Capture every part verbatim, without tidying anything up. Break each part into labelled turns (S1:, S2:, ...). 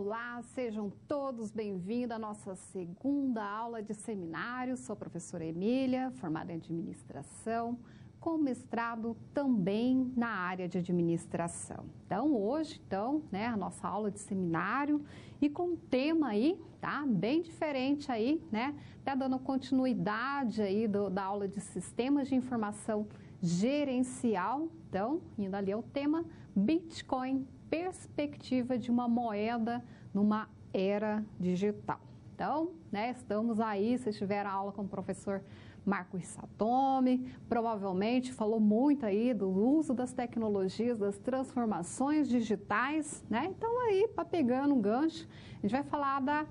S1: Olá, sejam todos bem-vindos à nossa segunda aula de seminário. Sou a professora Emília, formada em administração, com mestrado também na área de administração. Então, hoje, então, né, a nossa aula de seminário e com um tema aí, tá, bem diferente aí, né, até dando continuidade aí do, da aula de sistemas de informação gerencial. Então, indo ali ao tema Bitcoin, perspectiva de uma moeda numa era digital. Então, né, estamos aí, vocês tiveram aula com o professor Marcos Satomi, provavelmente falou muito aí do uso das tecnologias, das transformações digitais, né? Então aí, para pegando um gancho, a gente vai falar da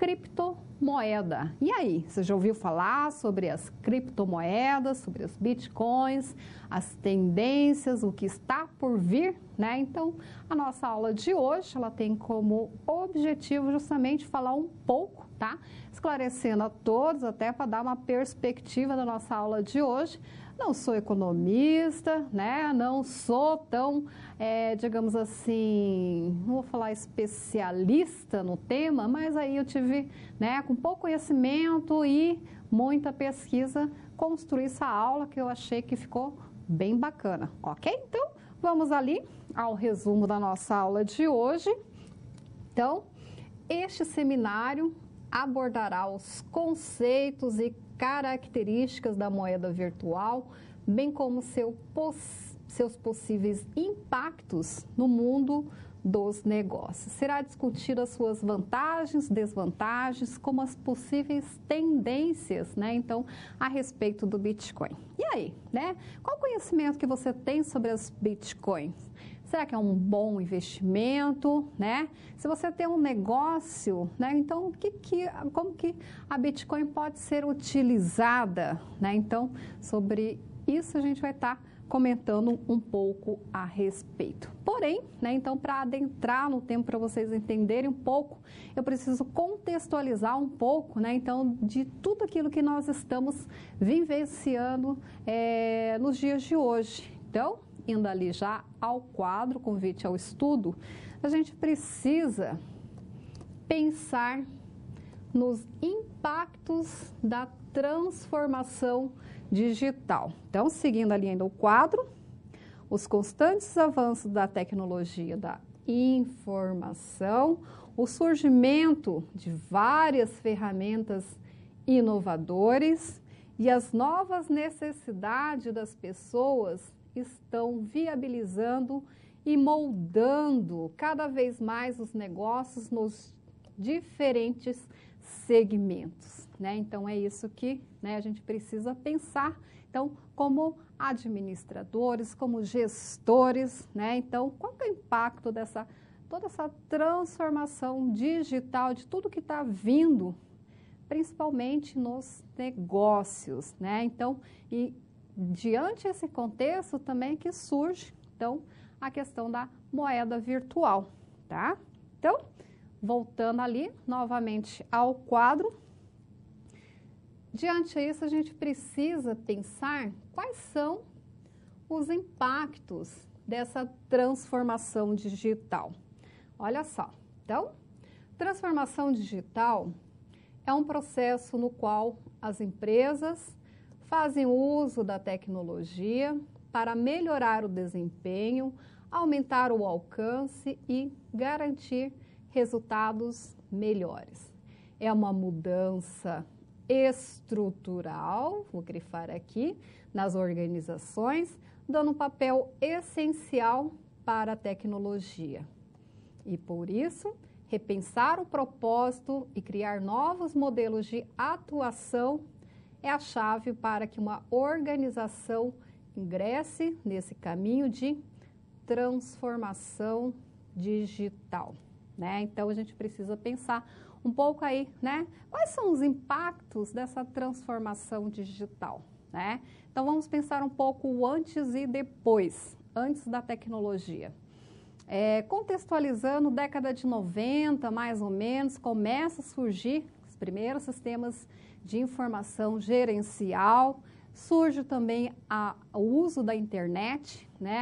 S1: criptomoeda. E aí, você já ouviu falar sobre as criptomoedas, sobre as bitcoins, as tendências, o que está por vir, né? Então, a nossa aula de hoje, ela tem como objetivo justamente falar um pouco, tá? Esclarecendo a todos, até para dar uma perspectiva da nossa aula de hoje. Não sou economista, né? Não sou tão, é, digamos assim, não vou falar especialista no tema, mas aí eu tive, né, com pouco conhecimento e muita pesquisa, construir essa aula que eu achei que ficou bem bacana, ok? Então, vamos ali ao resumo da nossa aula de hoje. Então, este seminário abordará os conceitos e características da moeda virtual, bem como seu poss- seus possíveis impactos no mundo dos negócios. Será discutido as suas vantagens, desvantagens, como as possíveis tendências, né? Então, a respeito do Bitcoin. E aí, né? Qual o conhecimento que você tem sobre as Bitcoins? Será que é um bom investimento, né? Se você tem um negócio, né? Então, que, que, como que a Bitcoin pode ser utilizada, né? Então, sobre isso a gente vai estar comentando um pouco a respeito. Porém, né? Então, para adentrar no tempo, para vocês entenderem um pouco, eu preciso contextualizar um pouco, né? Então, de tudo aquilo que nós estamos vivenciando é, nos dias de hoje. Então, indo ali já ao quadro, convite ao estudo, a gente precisa pensar nos impactos da transformação digital. Então, seguindo ali ainda o quadro, os constantes avanços da tecnologia da informação, o surgimento de várias ferramentas inovadoras e as novas necessidades das pessoas estão viabilizando e moldando cada vez mais os negócios nos diferentes segmentos, né? Então, é isso que, né, a gente precisa pensar, então, como administradores, como gestores, né? Então, qual é o impacto dessa, toda essa transformação digital, de tudo que está vindo, principalmente nos negócios, né? Então, e diante desse contexto também que surge, então, a questão da moeda virtual, tá? Então, voltando ali novamente ao quadro, diante disso a gente precisa pensar quais são os impactos dessa transformação digital. Olha só, então, transformação digital é um processo no qual as empresas fazem uso da tecnologia para melhorar o desempenho, aumentar o alcance e garantir resultados melhores. É uma mudança estrutural, vou grifar aqui, nas organizações, dando um papel essencial para a tecnologia. E por isso, repensar o propósito e criar novos modelos de atuação é a chave para que uma organização ingresse nesse caminho de transformação digital, né? Então, a gente precisa pensar um pouco aí, né? Quais são os impactos dessa transformação digital, né? Então, vamos pensar um pouco o antes e depois, antes da tecnologia. É, contextualizando, década de noventa, mais ou menos, começa a surgir os primeiros sistemas de informação gerencial, surge também a, o uso da internet, né? Então,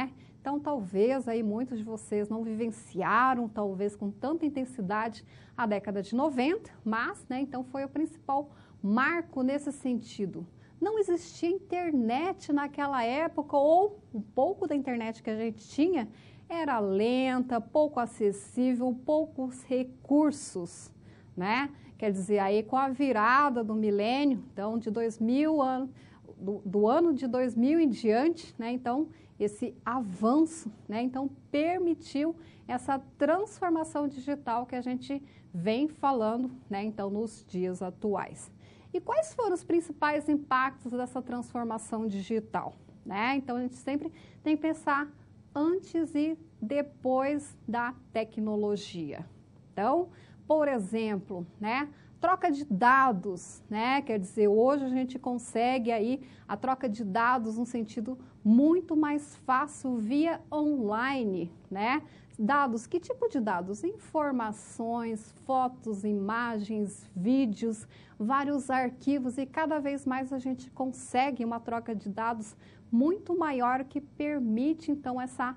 S1: Então, talvez aí muitos de vocês não vivenciaram, talvez com tanta intensidade, a década de noventa, mas, né, então foi o principal marco nesse sentido. Não existia internet naquela época, ou um pouco da internet que a gente tinha era lenta, pouco acessível, poucos recursos, né? Quer dizer, aí com a virada do milênio, então de dois mil, ano, do, do ano de dois mil em diante, né? Então, esse avanço, né? Então, permitiu essa transformação digital que a gente vem falando, né? Então, nos dias atuais. E quais foram os principais impactos dessa transformação digital, né? Então, a gente sempre tem que pensar antes e depois da tecnologia. Então, por exemplo, né, troca de dados, né, quer dizer, hoje a gente consegue aí a troca de dados no sentido muito mais fácil via online, né? Dados, que tipo de dados? Informações, fotos, imagens, vídeos, vários arquivos e cada vez mais a gente consegue uma troca de dados muito maior que permite então essa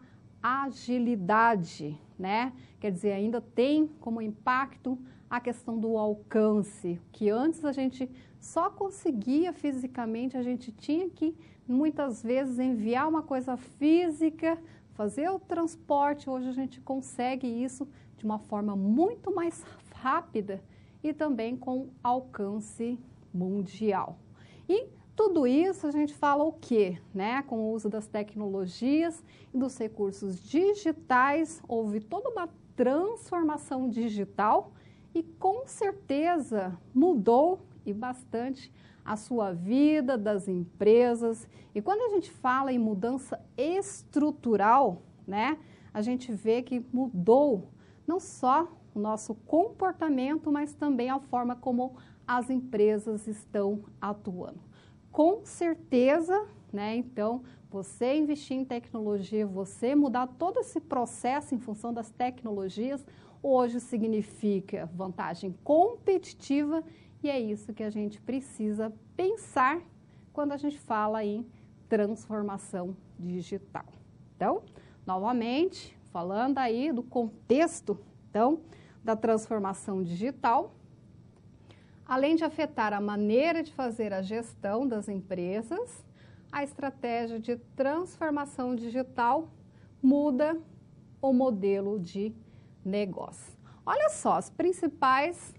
S1: agilidade, né? Quer dizer, ainda tem como impacto a questão do alcance, que antes a gente só conseguia fisicamente, a gente tinha que muitas vezes enviar uma coisa física, fazer o transporte, hoje a gente consegue isso de uma forma muito mais rápida e também com alcance mundial. E tudo isso a gente fala o quê? Né? Com o uso das tecnologias e dos recursos digitais, houve toda uma transformação digital e com certeza mudou e bastante a sua vida, das empresas. E quando a gente fala em mudança estrutural, né, a gente vê que mudou não só o nosso comportamento, mas também a forma como as empresas estão atuando. Com certeza, né, então, você investir em tecnologia, você mudar todo esse processo em função das tecnologias, hoje significa vantagem competitiva e é isso que a gente precisa pensar quando a gente fala em transformação digital. Então, novamente, falando aí do contexto, então, da transformação digital, além de afetar a maneira de fazer a gestão das empresas, a estratégia de transformação digital muda o modelo de negócio. Olha só, as principais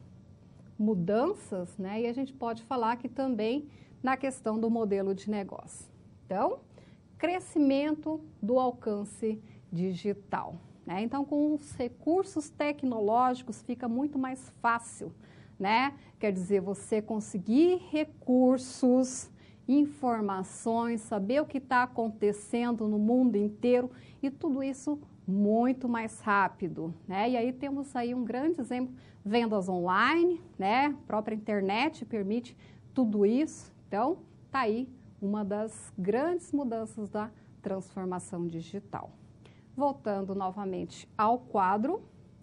S1: mudanças, né? E a gente pode falar aqui também na questão do modelo de negócio. Então, crescimento do alcance digital, né? Então, com os recursos tecnológicos fica muito mais fácil, né? Quer dizer, você conseguir recursos, informações, saber o que está acontecendo no mundo inteiro e tudo isso muito mais rápido, né? E aí temos aí um grande exemplo, vendas online, né? A própria internet permite tudo isso. Então, tá aí uma das grandes mudanças da transformação digital. Voltando novamente ao quadro,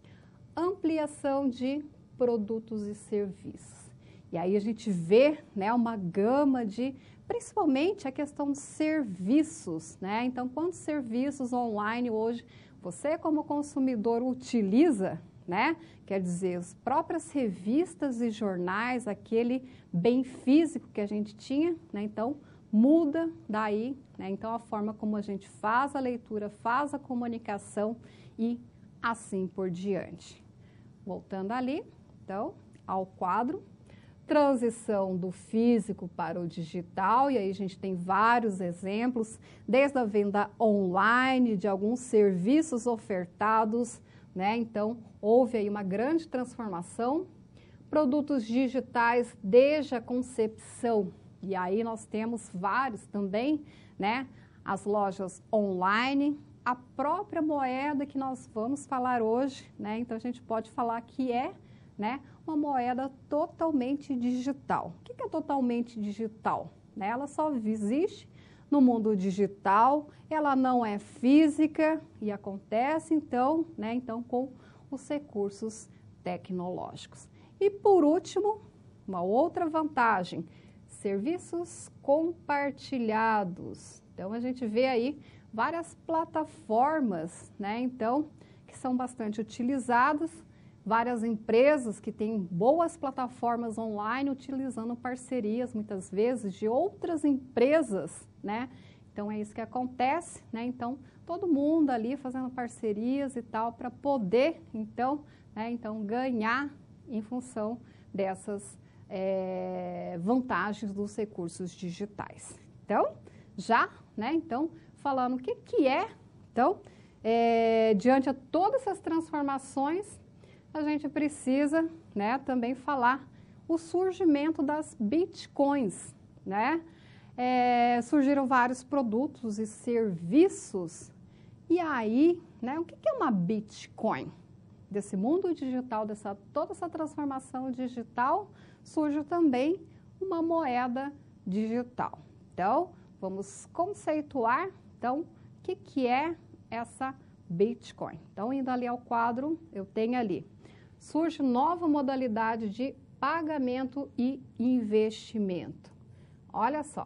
S1: ampliação de produtos e serviços. E aí a gente vê, né, uma gama de, principalmente a questão de serviços, né? Então, quantos serviços online hoje você como consumidor utiliza, né? Quer dizer, as próprias revistas e jornais, aquele bem físico que a gente tinha, né? Então, muda daí, né? Então, a forma como a gente faz a leitura, faz a comunicação e assim por diante. Voltando ali, então, ao quadro, transição do físico para o digital, e aí a gente tem vários exemplos, desde a venda online de alguns serviços ofertados, né? Então, houve aí uma grande transformação, produtos digitais desde a concepção, e aí nós temos vários também, né? As lojas online, a própria moeda que nós vamos falar hoje, né? Então, a gente pode falar que é, né, uma moeda totalmente digital. O que é totalmente digital? Ela só existe no mundo digital, ela não é física e acontece, então, né, então com os recursos tecnológicos. E, por último, uma outra vantagem, serviços compartilhados. Então, a gente vê aí várias plataformas, né, então, que são bastante utilizadas, várias empresas que têm boas plataformas online utilizando parcerias, muitas vezes, de outras empresas, né, então é isso que acontece, né, então, todo mundo ali fazendo parcerias e tal, para poder, então, né, então, ganhar em função dessas é, vantagens dos recursos digitais. Então, já, né, então, falando o que, que é, então, é, diante de todas essas transformações, a gente precisa, né, também falar o surgimento das bitcoins, né? É, surgiram vários produtos e serviços, e aí, né, o que, que é uma bitcoin? Desse mundo digital, dessa, toda essa transformação digital, surge também uma moeda digital. Então, vamos conceituar, então, o que, que é essa Bitcoin. Então, indo ali ao quadro, eu tenho ali, surge nova modalidade de pagamento e investimento. Olha só,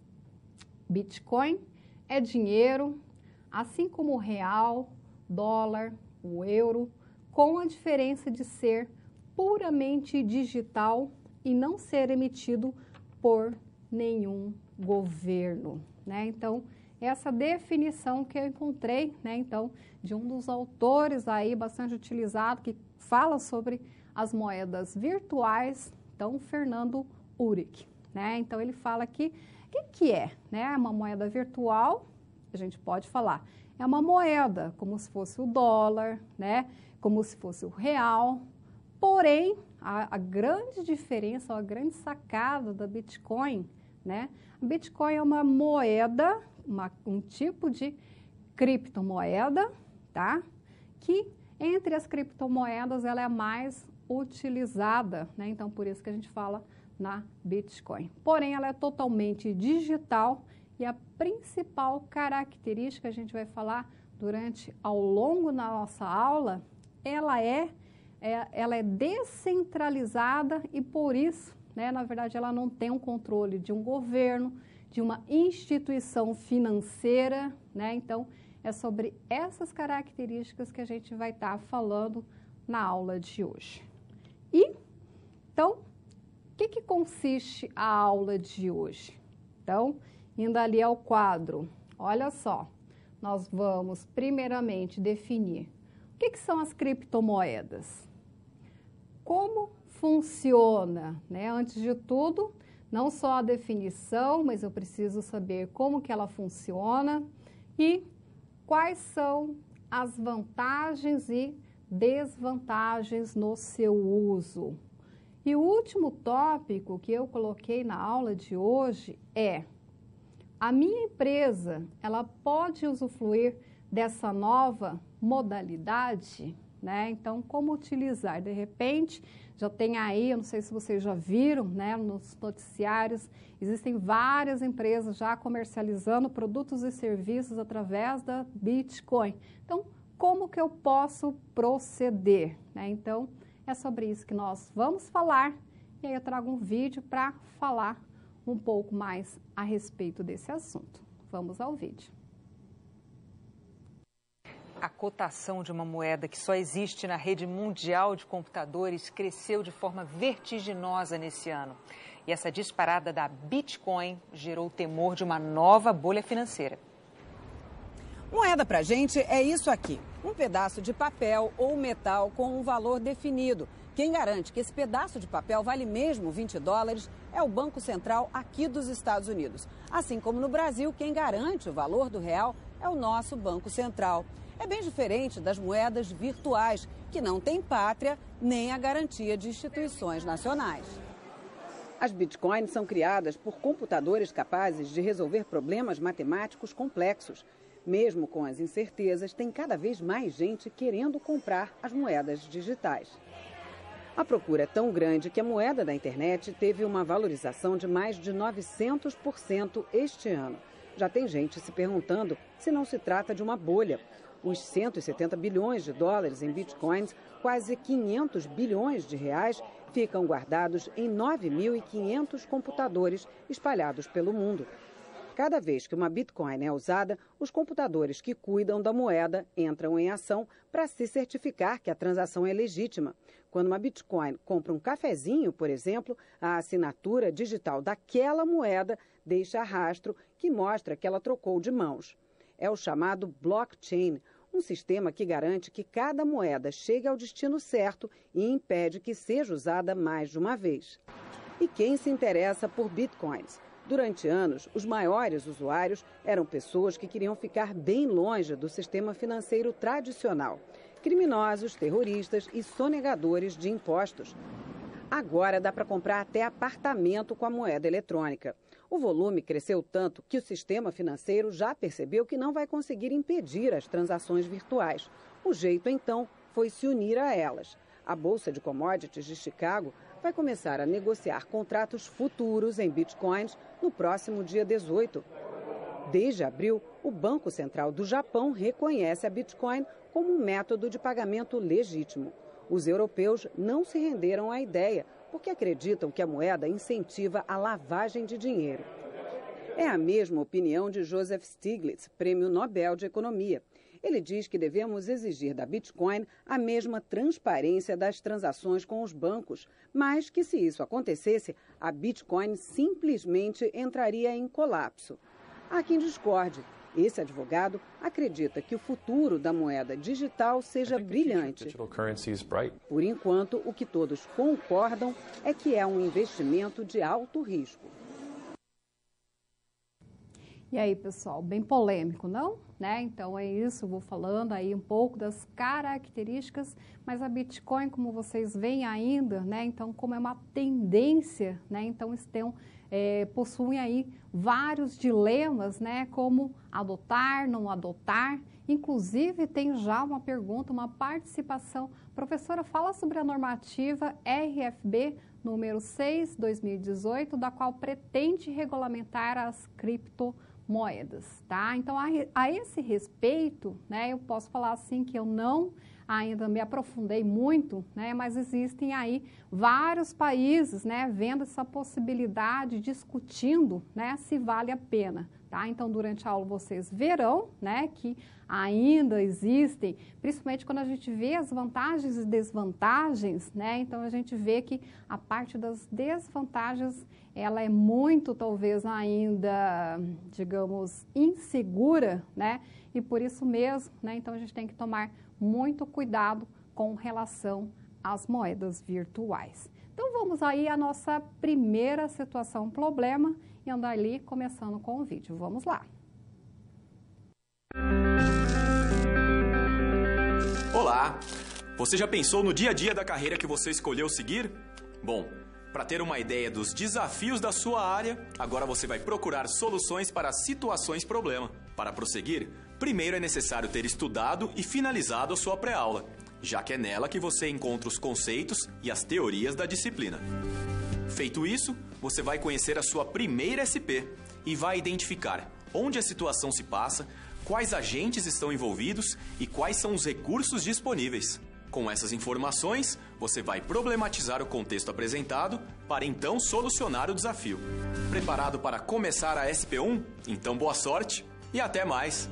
S1: Bitcoin é dinheiro, assim como o real, dólar, o euro, com a diferença de ser puramente digital e não ser emitido por nenhum governo, né? Então, essa definição que eu encontrei, né, então, de um dos autores aí bastante utilizado, que fala sobre as moedas virtuais, então, Fernando Uhrig, né? Então, ele fala aqui, o que, que é, né? Uma moeda virtual, a gente pode falar, é uma moeda, como se fosse o dólar, né? Como se fosse o real, porém, a, a grande diferença, a grande sacada da Bitcoin, né? A Bitcoin é uma moeda, uma, um tipo de criptomoeda, tá? Que entre as criptomoedas ela é a mais utilizada, né? Então, por isso que a gente fala na Bitcoin. Porém, ela é totalmente digital e a principal característica, a gente vai falar durante, ao longo da nossa aula, ela é, é, ela é descentralizada e por isso, né, na verdade, ela não tem um controle de um governo, de uma instituição financeira, né? Então, é sobre essas características que a gente vai estar falando na aula de hoje. E, então, o que, que consiste a aula de hoje? Então, indo ali ao quadro, olha só, nós vamos primeiramente definir o que, que são as criptomoedas. Como funciona, né? Antes de tudo, não só a definição, mas eu preciso saber como que ela funciona e quais são as vantagens e desvantagens no seu uso. E o último tópico que eu coloquei na aula de hoje é: a minha empresa, ela pode usufruir dessa nova modalidade, né? Então, como utilizar? De repente, já tem aí, eu não sei se vocês já viram, né, nos noticiários, existem várias empresas já comercializando produtos e serviços através da Bitcoin. Então, como que eu posso proceder, né? Então, é sobre isso que nós vamos falar e aí eu trago um vídeo para falar um pouco mais a respeito desse assunto. Vamos ao vídeo.
S2: A cotação de uma moeda que só existe na rede mundial de computadores cresceu de forma vertiginosa nesse ano. E essa disparada da Bitcoin gerou o temor de uma nova bolha financeira.
S3: Moeda pra gente é isso aqui, um pedaço de papel ou metal com um valor definido. Quem garante que esse pedaço de papel vale mesmo vinte dólares é o Banco Central aqui dos Estados Unidos. Assim como no Brasil, quem garante o valor do real é o nosso Banco Central. É bem diferente das moedas virtuais, que não têm pátria nem a garantia de instituições nacionais. As bitcoins são criadas por computadores capazes de resolver problemas matemáticos complexos. Mesmo com as incertezas, tem cada vez mais gente querendo comprar as moedas digitais. A procura é tão grande que a moeda da internet teve uma valorização de mais de novecentos por cento este ano. Já tem gente se perguntando se não se trata de uma bolha. Os cento e setenta bilhões de dólares em bitcoins, quase quinhentos bilhões de reais, ficam guardados em nove mil e quinhentos computadores espalhados pelo mundo. Cada vez que uma Bitcoin é usada, os computadores que cuidam da moeda entram em ação para se certificar que a transação é legítima. Quando uma Bitcoin compra um cafezinho, por exemplo, a assinatura digital daquela moeda deixa rastro que mostra que ela trocou de mãos. É o chamado blockchain, um sistema que garante que cada moeda chegue ao destino certo e impede que seja usada mais de uma vez. E quem se interessa por Bitcoins? Durante anos, os maiores usuários eram pessoas que queriam ficar bem longe do sistema financeiro tradicional. Criminosos, terroristas e sonegadores de impostos. Agora dá para comprar até apartamento com a moeda eletrônica. O volume cresceu tanto que o sistema financeiro já percebeu que não vai conseguir impedir as transações virtuais. O jeito, então, foi se unir a elas. A Bolsa de Commodities de Chicago vai começar a negociar contratos futuros em bitcoins no próximo dia dezoito. Desde abril, o Banco Central do Japão reconhece a Bitcoin como um método de pagamento legítimo. Os europeus não se renderam à ideia, porque acreditam que a moeda incentiva a lavagem de dinheiro. É a mesma opinião de Joseph Stiglitz, Prêmio Nobel de Economia. Ele diz que devemos exigir da Bitcoin a mesma transparência das transações com os bancos, mas que se isso acontecesse, a Bitcoin simplesmente entraria em colapso. Há quem discorde. Esse advogado acredita que o futuro da moeda digital seja brilhante. Por enquanto, o que todos concordam é que é um investimento de alto risco.
S1: E aí, pessoal, bem polêmico, não? Né? Então é isso, eu vou falando aí um pouco das características, mas a Bitcoin, como vocês veem ainda, né? Então como é uma tendência, né? Então estão, é, possuem aí vários dilemas, né? Como adotar, não adotar. Inclusive tem já uma pergunta, uma participação. Professora, fala sobre a normativa R F B número seis, dois mil e dezoito, da qual pretende regulamentar as criptomoedas. moedas, tá? Então, a, a esse respeito, né, eu posso falar assim que eu não ainda me aprofundei muito, né, mas existem aí vários países, né, vendo essa possibilidade, discutindo, né, se vale a pena, tá? Então, durante a aula vocês verão, né, que ainda existem, principalmente quando a gente vê as vantagens e desvantagens, né, então a gente vê que a parte das desvantagens ela é muito, talvez, ainda, digamos, insegura, né? E por isso mesmo, né? Então, a gente tem que tomar muito cuidado com relação às moedas virtuais. Então, vamos aí à nossa primeira situação, problema, e andar ali começando com o vídeo. Vamos lá.
S4: Olá! Você já pensou no dia a dia da carreira que você escolheu seguir? Bom, para ter uma ideia dos desafios da sua área, agora você vai procurar soluções para situações problema. Para prosseguir, primeiro é necessário ter estudado e finalizado a sua pré-aula, já que é nela que você encontra os conceitos e as teorias da disciplina. Feito isso, você vai conhecer a sua primeira S P e vai identificar onde a situação se passa, quais agentes estão envolvidos e quais são os recursos disponíveis. Com essas informações, você vai problematizar o contexto apresentado para então solucionar o desafio. Preparado para começar a S P um? Então boa sorte e até mais!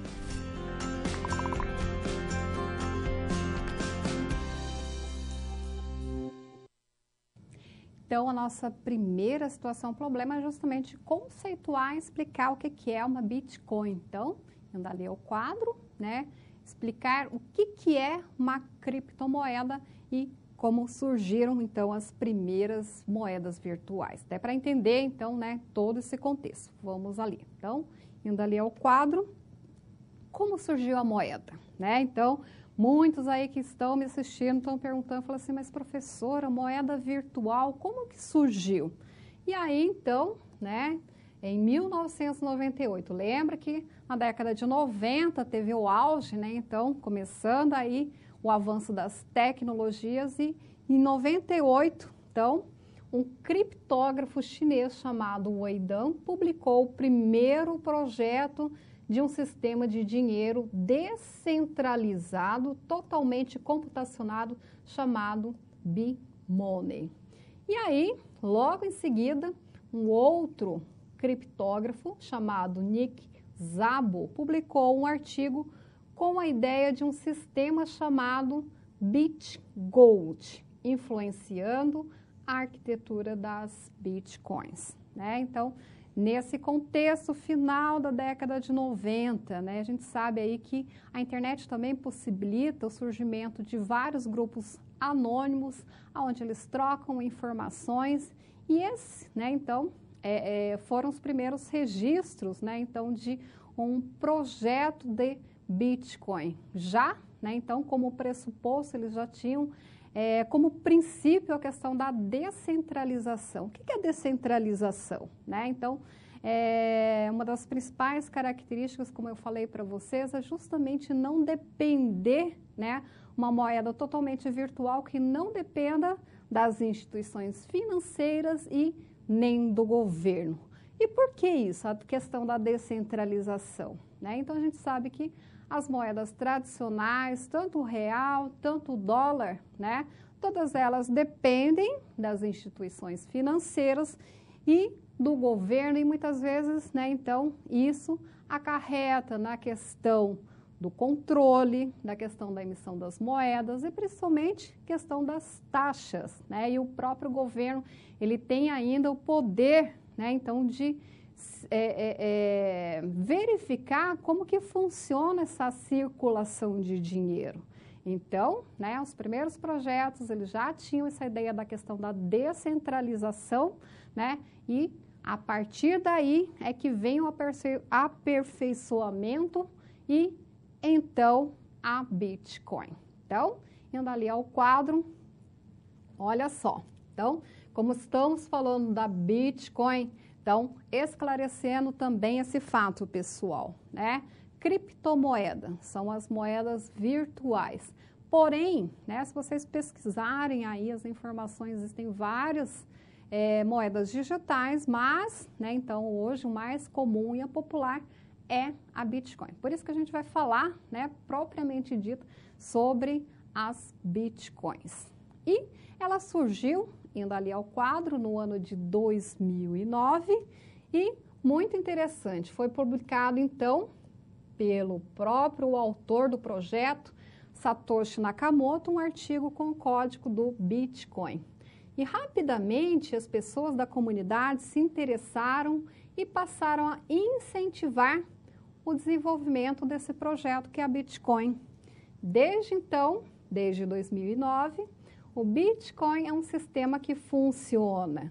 S1: Então, a nossa primeira situação, problema, é justamente conceituar e explicar o que é uma Bitcoin. Então, andar ali ao quadro, né? Explicar o que, que é uma criptomoeda e como surgiram, então, as primeiras moedas virtuais. Até para entender, então, né, todo esse contexto. Vamos ali. Então, indo ali ao quadro, como surgiu a moeda, né? Então, muitos aí que estão me assistindo estão perguntando, falam assim, mas professora, moeda virtual, como que surgiu? E aí, então, né, em mil novecentos e noventa e oito, lembra que na década de noventa teve o auge, né? Então, começando aí o avanço das tecnologias e em noventa e oito, então, um criptógrafo chinês chamado Wei Dan publicou o primeiro projeto de um sistema de dinheiro descentralizado, totalmente computacionado, chamado B-Money. E aí, logo em seguida, um outro criptógrafo chamado Nick Szabo publicou um artigo com a ideia de um sistema chamado BitGold, influenciando a arquitetura das bitcoins, né? Então, nesse contexto final da década de noventa, né, a gente sabe aí que a internet também possibilita o surgimento de vários grupos anônimos, onde eles trocam informações, e esse, né, então, é, é, foram os primeiros registros, né, então, de um projeto de Bitcoin. Já, né, então, como pressuposto, eles já tinham É, como princípio a questão da descentralização. O que é descentralização? Né? Então, é, uma das principais características, como eu falei para vocês, é justamente não depender, né, uma moeda totalmente virtual que não dependa das instituições financeiras e nem do governo. E por que isso? A questão da descentralização. Né? Então, a gente sabe que as moedas tradicionais, tanto o real, tanto o dólar, né? Todas elas dependem das instituições financeiras e do governo, e muitas vezes, né, então, isso acarreta na questão do controle, da questão da emissão das moedas e principalmente questão das taxas, né? E o próprio governo, ele tem ainda o poder, né, então, de É, é, é, verificar como que funciona essa circulação de dinheiro. Então, né, os primeiros projetos, eles já tinham essa ideia da questão da descentralização, né, e a partir daí é que vem o aperfeiçoamento e, então, a Bitcoin. Então, indo ali ao quadro, olha só. Então, como estamos falando da Bitcoin, então, esclarecendo também esse fato, pessoal, né? Criptomoeda são as moedas virtuais. Porém, né, se vocês pesquisarem aí as informações, existem várias é, moedas digitais, mas, né, então, hoje o mais comum e a popular é a Bitcoin. Por isso que a gente vai falar, né, propriamente dito, sobre as Bitcoins. E ela surgiu, indo ali ao quadro, no ano de dois mil e nove, e muito interessante, foi publicado então pelo próprio autor do projeto, Satoshi Nakamoto, um artigo com o código do Bitcoin. E rapidamente as pessoas da comunidade se interessaram e passaram a incentivar o desenvolvimento desse projeto que é a Bitcoin. Desde então, desde dois mil e nove, o Bitcoin é um sistema que funciona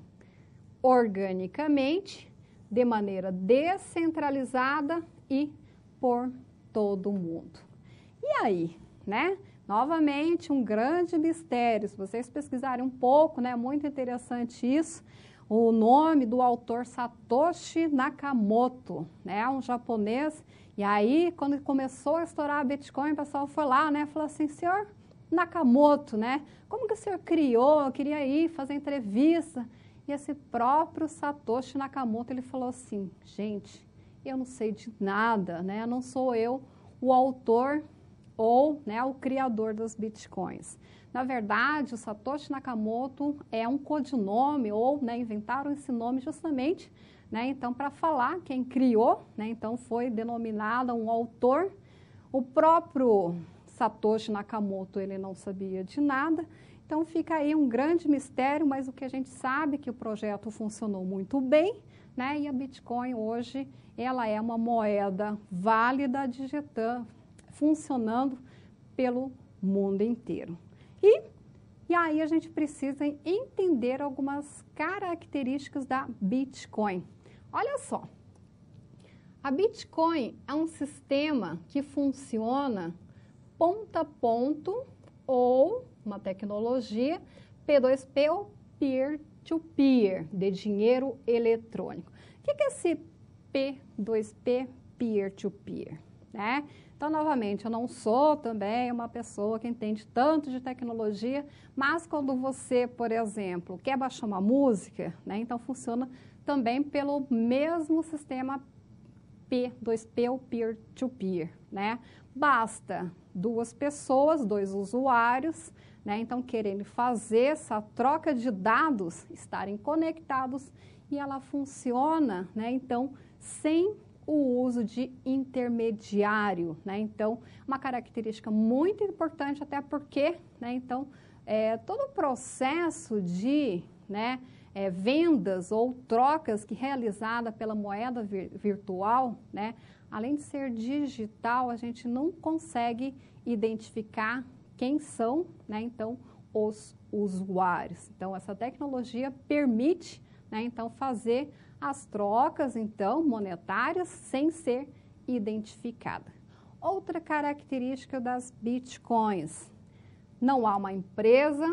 S1: organicamente, de maneira descentralizada e por todo mundo. E aí, né? Novamente, um grande mistério. Se vocês pesquisarem um pouco, né? Muito interessante isso. O nome do autor Satoshi Nakamoto, né? Um japonês. E aí, quando começou a estourar a Bitcoin, o pessoal foi lá, né? Falou assim, senhor Nakamoto, né? Como que o senhor criou? Eu queria ir fazer entrevista. E esse próprio Satoshi Nakamoto, ele falou assim, gente, eu não sei de nada, né? Não sou eu o autor ou, né, o criador das Bitcoins. Na verdade, o Satoshi Nakamoto é um codinome ou, né, inventaram esse nome justamente, né, então, para falar quem criou, né, então foi denominado um autor. O próprio Satoshi Nakamoto, ele não sabia de nada, então fica aí um grande mistério, mas o que a gente sabe é que o projeto funcionou muito bem, né, e a Bitcoin hoje, ela é uma moeda válida, digital, funcionando pelo mundo inteiro. E, e aí a gente precisa entender algumas características da Bitcoin. Olha só, a Bitcoin é um sistema que funciona ponto a ponto ou uma tecnologia P dois P ou peer-to-peer, de dinheiro eletrônico. O que é esse P dois P, peer-to-peer, né? Então, novamente, eu não sou também uma pessoa que entende tanto de tecnologia, mas quando você, por exemplo, quer baixar uma música, né, então funciona também pelo mesmo sistema P, dois P ou peer-to-peer, né? Basta duas pessoas, dois usuários, né? Então, querendo fazer essa troca de dados, estarem conectados e ela funciona, né? Então, sem o uso de intermediário, né? Então, uma característica muito importante, até porque, né? Então, é, todo o processo de, né, é, vendas ou trocas que realizada pela moeda vir, virtual, né? Além de ser digital, a gente não consegue identificar quem são, né? Então, os usuários. Então, essa tecnologia permite, né? Então, fazer as trocas, então, monetárias sem ser identificada. Outra característica das bitcoins: não há uma empresa,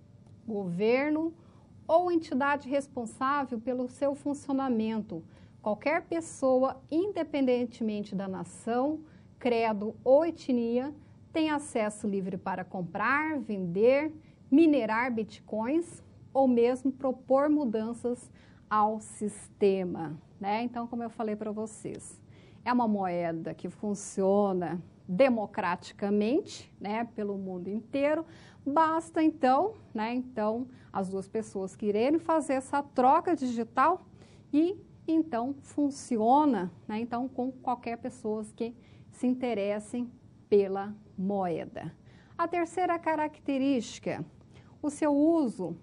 S1: governo ou entidade responsável pelo seu funcionamento. Qualquer pessoa, independentemente da nação, credo ou etnia, tem acesso livre para comprar, vender, minerar bitcoins ou mesmo propor mudanças ao sistema, né? Então, como eu falei para vocês, é uma moeda que funciona democraticamente, né, pelo mundo inteiro. Basta então, né, então as duas pessoas quererem fazer essa troca digital e então funciona, né, então com qualquer pessoa que se interessem pela moeda. A terceira característica: o seu uso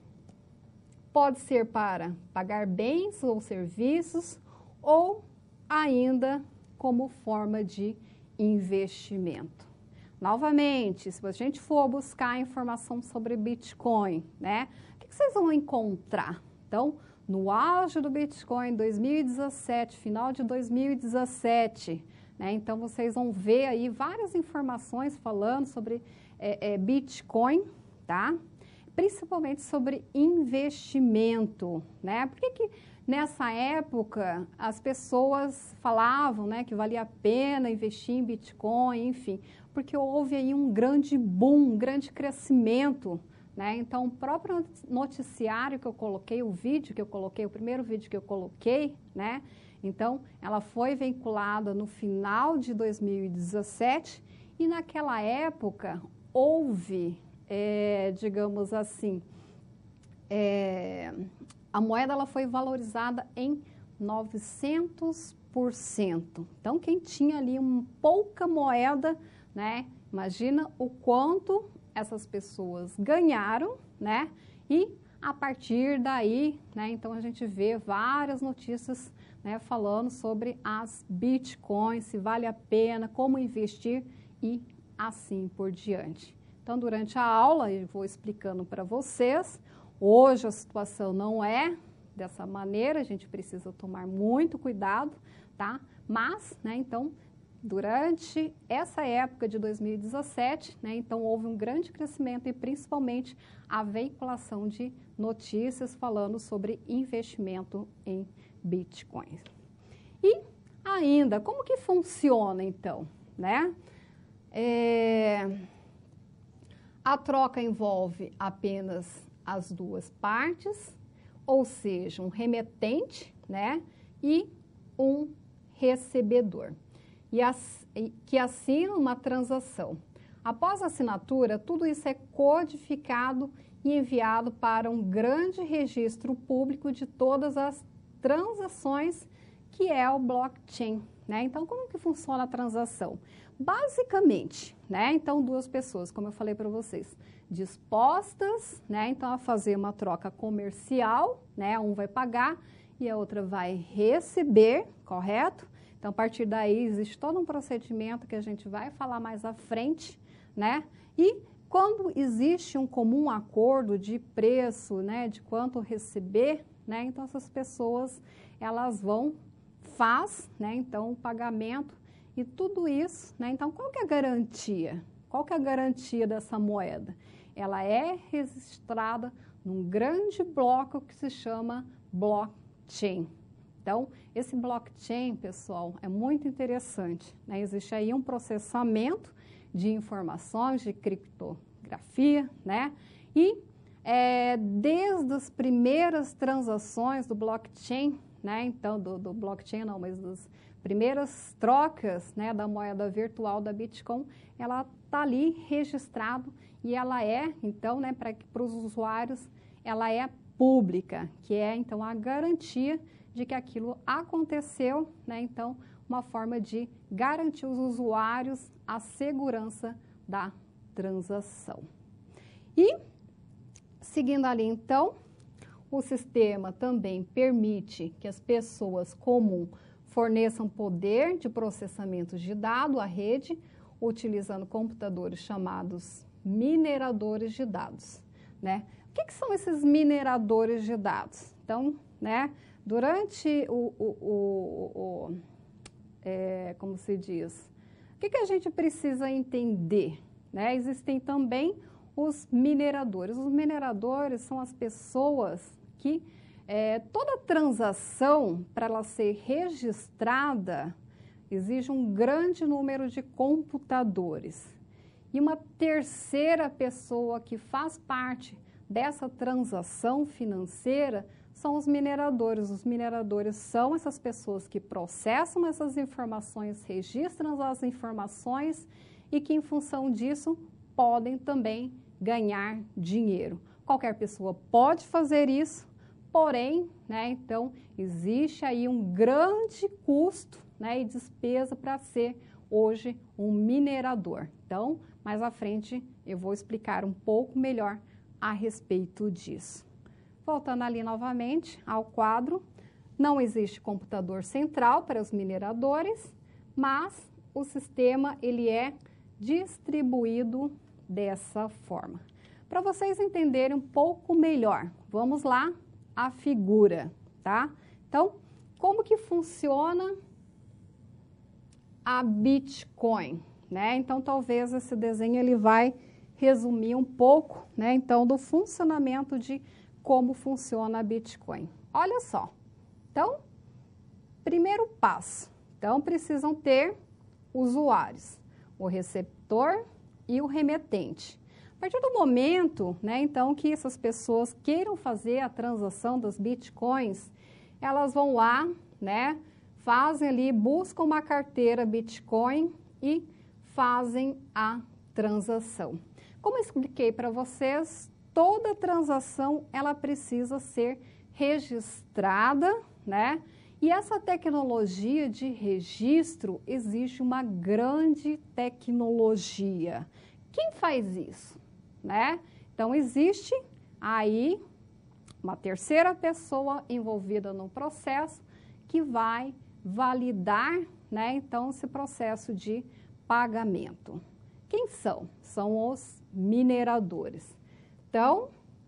S1: pode ser para pagar bens ou serviços ou ainda como forma de investimento. Novamente, se a gente for buscar informação sobre Bitcoin, né, o que vocês vão encontrar? Então, no auge do Bitcoin em dois mil e dezessete, final de dois mil e dezessete, né, então vocês vão ver aí várias informações falando sobre é, é, Bitcoin, tá? Principalmente sobre investimento, né? Por que que nessa época as pessoas falavam, né, que valia a pena investir em Bitcoin, enfim, porque houve aí um grande boom, um grande crescimento, né? Então, o próprio noticiário que eu coloquei, o vídeo que eu coloquei, o primeiro vídeo que eu coloquei, né? Então, ela foi vinculada no final de dois mil e dezessete e naquela época houve, é, digamos assim, é, a moeda ela foi valorizada em novecentos por cento. Então, quem tinha ali um, pouca moeda, né? Imagina o quanto essas pessoas ganharam, né? E a partir daí, né? Então, a gente vê várias notícias, né, falando sobre as bitcoins, se vale a pena, como investir e assim por diante. Então, durante a aula, eu vou explicando para vocês. Hoje a situação não é dessa maneira, a gente precisa tomar muito cuidado, tá? Mas, né, então, durante essa época de dois mil e dezessete, né, então houve um grande crescimento e principalmente a veiculação de notícias falando sobre investimento em Bitcoin. E ainda, como que funciona então, né? É, a troca envolve apenas as duas partes, ou seja, um remetente, né, e um recebedor, e as, que assinam uma transação. Após a assinatura, tudo isso é codificado e enviado para um grande registro público de todas as transações, que é o blockchain, né? Então, como que funciona a transação? Basicamente, né? Então, duas pessoas, como eu falei para vocês, dispostas, né? Então, a fazer uma troca comercial, né? Um vai pagar e a outra vai receber, correto? Então, a partir daí, existe todo um procedimento que a gente vai falar mais à frente, né? E quando existe um comum acordo de preço, né? De quanto receber, né? Então, essas pessoas, elas vão, faz, né? Então, o pagamento e tudo isso, né? Então, qual que é a garantia? Qual que é a garantia dessa moeda? Ela é registrada num grande bloco que se chama blockchain. Então, esse blockchain, pessoal, é muito interessante, né? Existe aí um processamento de informações, de criptografia, né? E é, desde as primeiras transações do blockchain, né? Então, do, do blockchain não, mas das primeiras trocas, né, da moeda virtual da Bitcoin, ela está ali registrado e ela é, então, né, para os usuários, ela é pública, que é, então, a garantia de que aquilo aconteceu, né, então, uma forma de garantir os usuários a segurança da transação. E, seguindo ali, então, o sistema também permite que as pessoas comuns forneçam poder de processamento de dado à rede, utilizando computadores chamados mineradores de dados, né? O que, que são esses mineradores de dados? Então, né, durante o, o, o, o é, como se diz, o que, que a gente precisa entender, né? Existem também os mineradores. Os mineradores são as pessoas que é, toda transação, para ela ser registrada, exige um grande número de computadores. E uma terceira pessoa que faz parte dessa transação financeira são os mineradores. Os mineradores são essas pessoas que processam essas informações, registram as informações e que, em função disso, podem também ganhar dinheiro. Qualquer pessoa pode fazer isso, porém, né, então, existe aí um grande custo, né, e despesa para ser hoje um minerador. Então, mais à frente eu vou explicar um pouco melhor a respeito disso. Voltando ali novamente ao quadro, não existe computador central para os mineradores, mas o sistema ele é distribuído dessa forma. Para vocês entenderem um pouco melhor, vamos lá a figura, tá? Então, como que funciona a Bitcoin, né? Então, talvez esse desenho ele vai resumir um pouco, né? Então, do funcionamento de como funciona a Bitcoin. Olha só. Então, primeiro passo. Então, precisam ter usuários, o receptor e o remetente. A partir do momento, né, então, que essas pessoas queiram fazer a transação das Bitcoins, elas vão lá, né, fazem ali, buscam uma carteira Bitcoin e fazem a transação. Como eu expliquei para vocês, toda transação ela precisa ser registrada, né? E essa tecnologia de registro exige uma grande tecnologia. Quem faz isso, né? Então existe aí uma terceira pessoa envolvida no processo que vai validar, né, então, esse processo de pagamento. Quem são? São os mineradores. Então,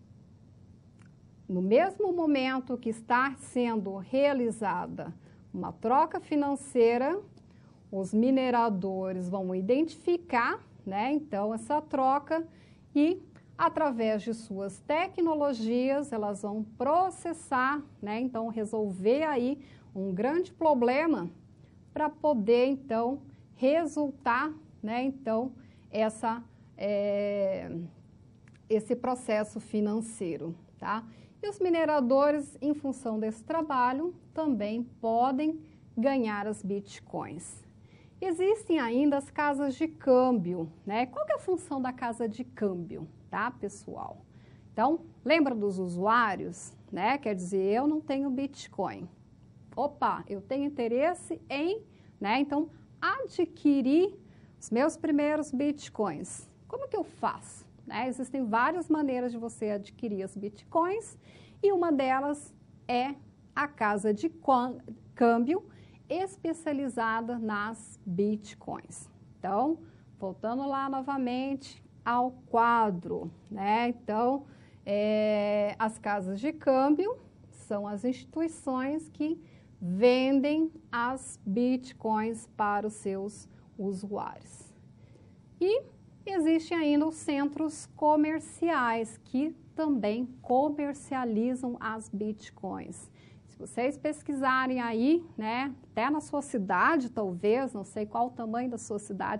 S1: no mesmo momento que está sendo realizada uma troca financeira, os mineradores vão identificar, né, então, essa troca e, através de suas tecnologias, elas vão processar, né, então, resolver aí um grande problema para poder, então, resultar, né, então, essa, é, esse processo financeiro, tá? E os mineradores, em função desse trabalho, também podem ganhar as bitcoins. Existem ainda as casas de câmbio, né? Qual que é a função da casa de câmbio, tá, pessoal? Então, lembra dos usuários, né? Quer dizer, eu não tenho bitcoin. Opa, eu tenho interesse em, né, então, adquirir os meus primeiros bitcoins. Como que eu faço? Né? Existem várias maneiras de você adquirir as bitcoins e uma delas é a casa de câmbio especializada nas bitcoins. Então, voltando lá novamente ao quadro, né? Então, é, as casas de câmbio são as instituições que vendem as bitcoins para os seus usuários. E existem ainda os centros comerciais que também comercializam as bitcoins. Se vocês pesquisarem aí, né, até na sua cidade, talvez, não sei qual o tamanho da sua cidade,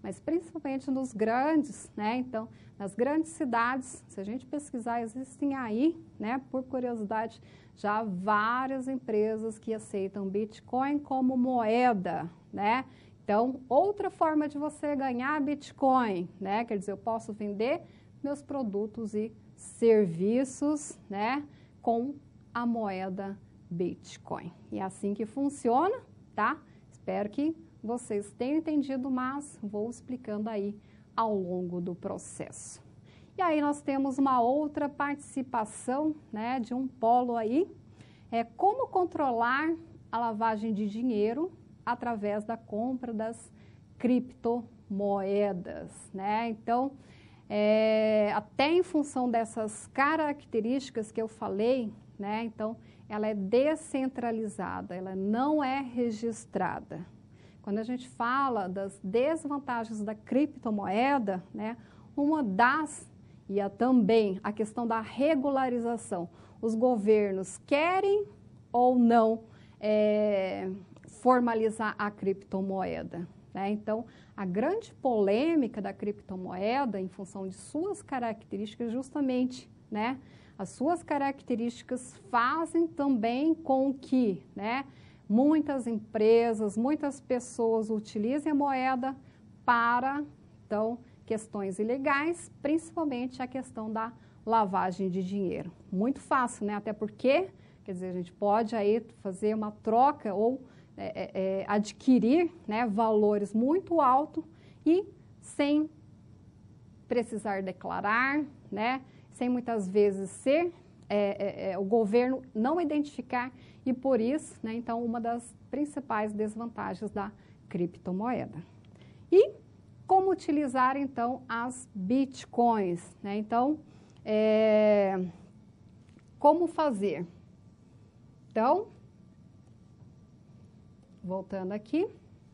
S1: mas principalmente nos grandes, né? Então, nas grandes cidades, se a gente pesquisar, existem aí, né, por curiosidade, já várias empresas que aceitam Bitcoin como moeda, né? Então, outra forma de você ganhar Bitcoin, né? Quer dizer, eu posso vender meus produtos e serviços, né, com a moeda Bitcoin. E é assim que funciona, tá? Espero que vocês tenham entendido, mas vou explicando aí ao longo do processo. E aí nós temos uma outra participação, né, de um polo aí, é como controlar a lavagem de dinheiro através da compra das criptomoedas, né? Então, é, até em função dessas características que eu falei, né? Então, ela é descentralizada, ela não é registrada. Quando a gente fala das desvantagens da criptomoeda, né? Uma das, e a, também a questão da regularização. Os governos querem ou não é, formalizar a criptomoeda, né? Então, a grande polêmica da criptomoeda, em função de suas características, justamente, né? As suas características fazem também com que, né, muitas empresas, muitas pessoas utilizem a moeda para, então, questões ilegais, principalmente a questão da lavagem de dinheiro. Muito fácil, né? Até porque, quer dizer, a gente pode aí fazer uma troca ou é, é, adquirir, né, valores muito altos e sem precisar declarar, né? Sem muitas vezes ser, é, é, é, o governo não identificar e por isso, né, então, uma das principais desvantagens da criptomoeda. E como utilizar, então, as bitcoins, né? Então, é, como fazer? Então, voltando aqui,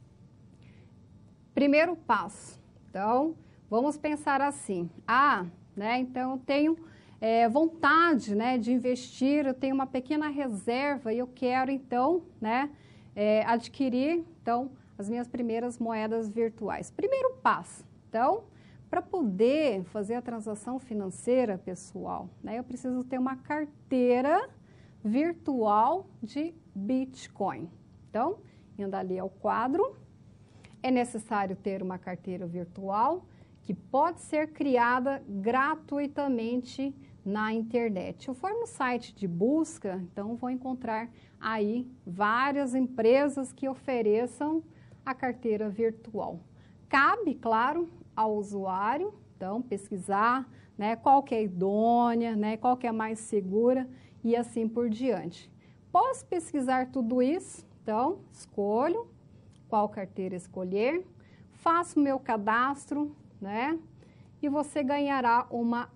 S1: primeiro passo. Então, vamos pensar assim, ah, né, então eu tenho é, vontade, né, de investir, eu tenho uma pequena reserva e eu quero, então, né, é, adquirir, então, as minhas primeiras moedas virtuais. Primeiro passo, então, para poder fazer a transação financeira, pessoal, né, eu preciso ter uma carteira virtual de Bitcoin. Então, indo ali ao quadro, é necessário ter uma carteira virtual que pode ser criada gratuitamente na internet. Se eu for no site de busca, então vou encontrar aí várias empresas que ofereçam a carteira virtual. Cabe, claro, ao usuário, então, pesquisar, né, qual que é idônea, né, qual que é mais segura e assim por diante. Posso pesquisar tudo isso, então, escolho qual carteira escolher, faço meu cadastro, né, e você ganhará uma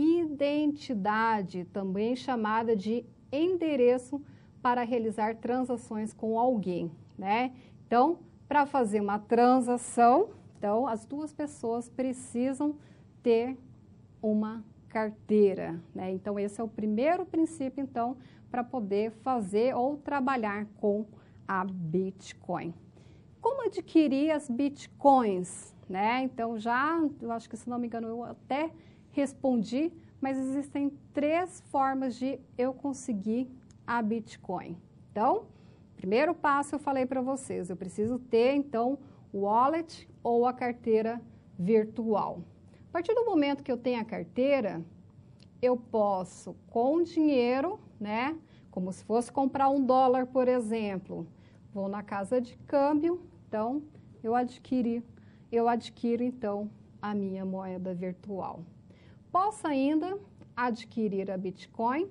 S1: identidade, também chamada de endereço para realizar transações com alguém, né? Então, para fazer uma transação, então, as duas pessoas precisam ter uma carteira, né? Então, esse é o primeiro princípio, então, para poder fazer ou trabalhar com a Bitcoin. Como adquirir as Bitcoins, né? Então, já, eu acho que, se não me engano, eu até respondi, mas existem três formas de eu conseguir a Bitcoin. Então, primeiro passo eu falei para vocês, eu preciso ter, então, o wallet ou a carteira virtual. A partir do momento que eu tenho a carteira, eu posso, com dinheiro, né, como se fosse comprar um dólar, por exemplo, vou na casa de câmbio, então, eu adquiri, eu adquiro, então, a minha moeda virtual. Posso ainda adquirir a Bitcoin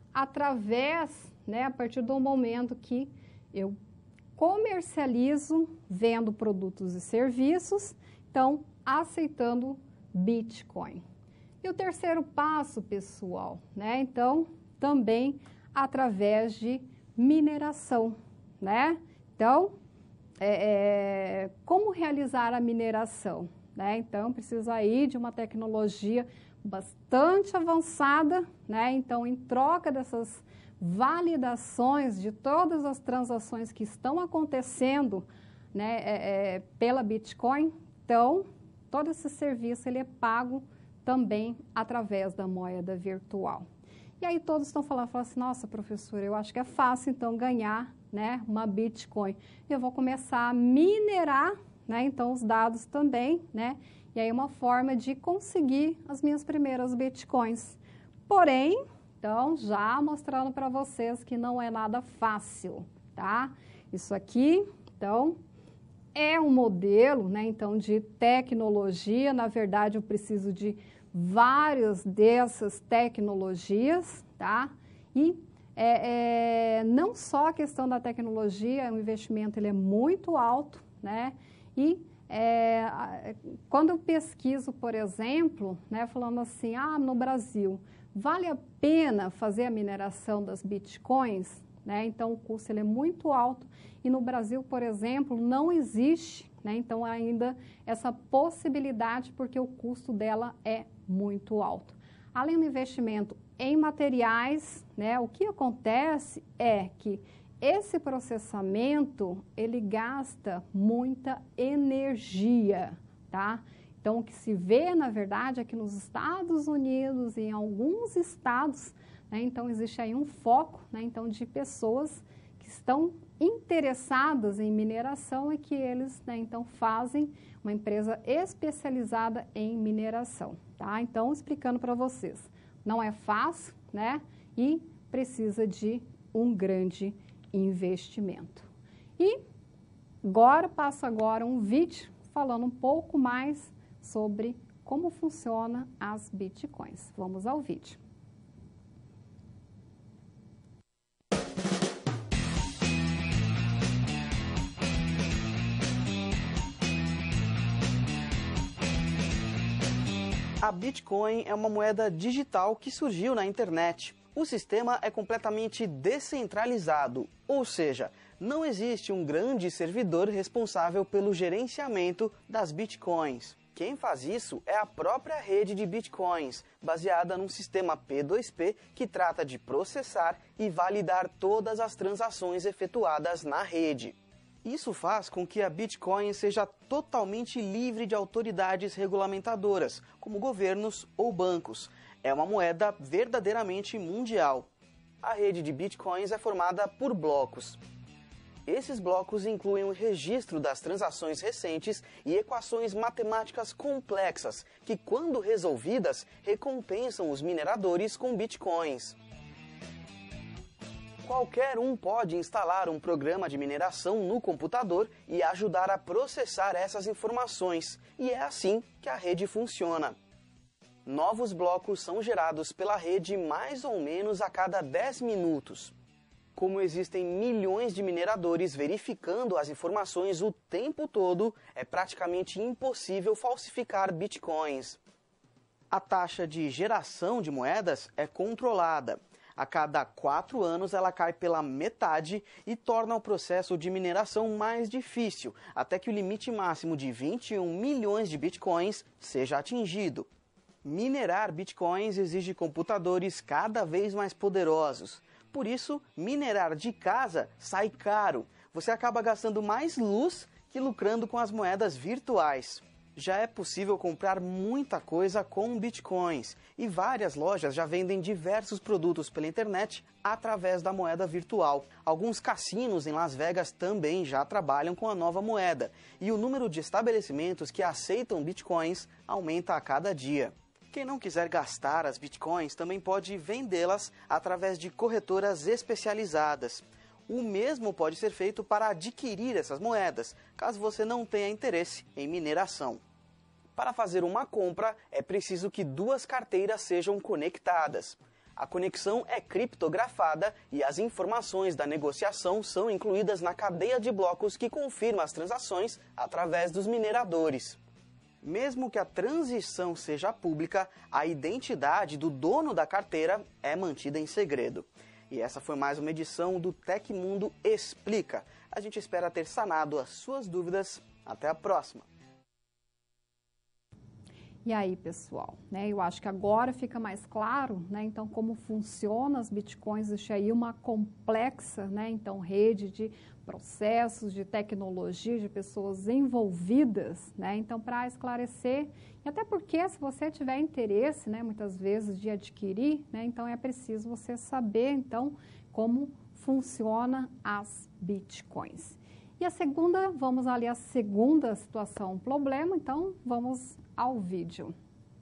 S1: através, né, a partir do momento que eu comercializo, vendo produtos e serviços, então, aceitando Bitcoin. E o terceiro passo, pessoal, né, então, também através de mineração, né? Então, é, é, como realizar a mineração, né? Então, precisa aí de uma tecnologia bastante avançada, né? Então, em troca dessas validações de todas as transações que estão acontecendo, né, é, é, pela Bitcoin, Então, todo esse serviço ele é pago também através da moeda virtual. E aí todos estão falando, falando assim, nossa, professora, eu acho que é fácil então ganhar, né, uma Bitcoin. Eu vou começar a minerar, né, então os dados também, né, e aí uma forma de conseguir as minhas primeiras Bitcoins. Porém, então, já mostrando para vocês que não é nada fácil, tá? Isso aqui, então, é um modelo, né, então, de tecnologia. Na verdade, eu preciso de várias dessas tecnologias, tá? E é, é, não só a questão da tecnologia, o investimento ele é muito alto, né? E é, quando eu pesquiso, por exemplo, né, falando assim, ah, no Brasil, vale a pena fazer a mineração das Bitcoins? Né? Então, o custo ele é muito alto e no Brasil, por exemplo, não existe, né? Então, ainda essa possibilidade porque o custo dela é muito alto. Além do investimento em materiais, né, o que acontece é que esse processamento, ele gasta muita energia, tá? Então, o que se vê, na verdade, é que nos Estados Unidos e em alguns estados, né, então, existe aí um foco, né, então, de pessoas que estão interessadas em mineração e que eles, né, então, fazem uma empresa especializada em mineração, tá? Então, explicando para vocês, não é fácil, né, e precisa de um grande investimento. E agora, passo agora um vídeo falando um pouco mais sobre como funciona as Bitcoins. Vamos ao vídeo.
S5: A Bitcoin é uma moeda digital que surgiu na internet. O sistema é completamente descentralizado, ou seja, não existe um grande servidor responsável pelo gerenciamento das Bitcoins. Quem faz isso é a própria rede de Bitcoins, baseada num sistema P dois P que trata de processar e validar todas as transações efetuadas na rede. Isso faz com que a Bitcoin seja totalmente livre de autoridades regulamentadoras, como governos ou bancos. É uma moeda verdadeiramente mundial. A rede de Bitcoins é formada por blocos. Esses blocos incluem o registro das transações recentes e equações matemáticas complexas, que, quando resolvidas, recompensam os mineradores com Bitcoins. Qualquer um pode instalar um programa de mineração no computador e ajudar a processar essas informações, e é assim que a rede funciona. Novos blocos são gerados pela rede mais ou menos a cada dez minutos. Como existem milhões de mineradores verificando as informações o tempo todo, é praticamente impossível falsificar bitcoins. A taxa de geração de moedas é controlada. A cada quatro anos ela cai pela metade e torna o processo de mineração mais difícil, até que o limite máximo de vinte e um milhões de bitcoins seja atingido. Minerar bitcoins exige computadores cada vez mais poderosos. Por isso, minerar de casa sai caro. Você acaba gastando mais luz que lucrando com as moedas virtuais. Já é possível comprar muita coisa com bitcoins e várias lojas já vendem diversos produtos pela internet através da moeda virtual. Alguns cassinos em Las Vegas também já trabalham com a nova moeda e o número de estabelecimentos que aceitam bitcoins aumenta a cada dia. Quem não quiser gastar as bitcoins também pode vendê-las através de corretoras especializadas. O mesmo pode ser feito para adquirir essas moedas, caso você não tenha interesse em mineração. Para fazer uma compra, é preciso que duas carteiras sejam conectadas. A conexão é criptografada e as informações da negociação são incluídas na cadeia de blocos que confirma as transações através dos mineradores. Mesmo que a transição seja pública, a identidade do dono da carteira é mantida em segredo. E essa foi mais uma edição do Tecmundo Explica. A gente espera ter sanado as suas dúvidas. Até a próxima!
S1: E aí, pessoal, né, eu acho que agora fica mais claro, né, então, como funciona as bitcoins. Existe aí uma complexa, né, então, rede de processos, de tecnologia, de pessoas envolvidas, né, então, para esclarecer, e até porque se você tiver interesse, né, muitas vezes, de adquirir, né, então, é preciso você saber, então, como funciona as bitcoins. E a segunda, vamos ali à segunda situação, problema, então, vamos ao vídeo.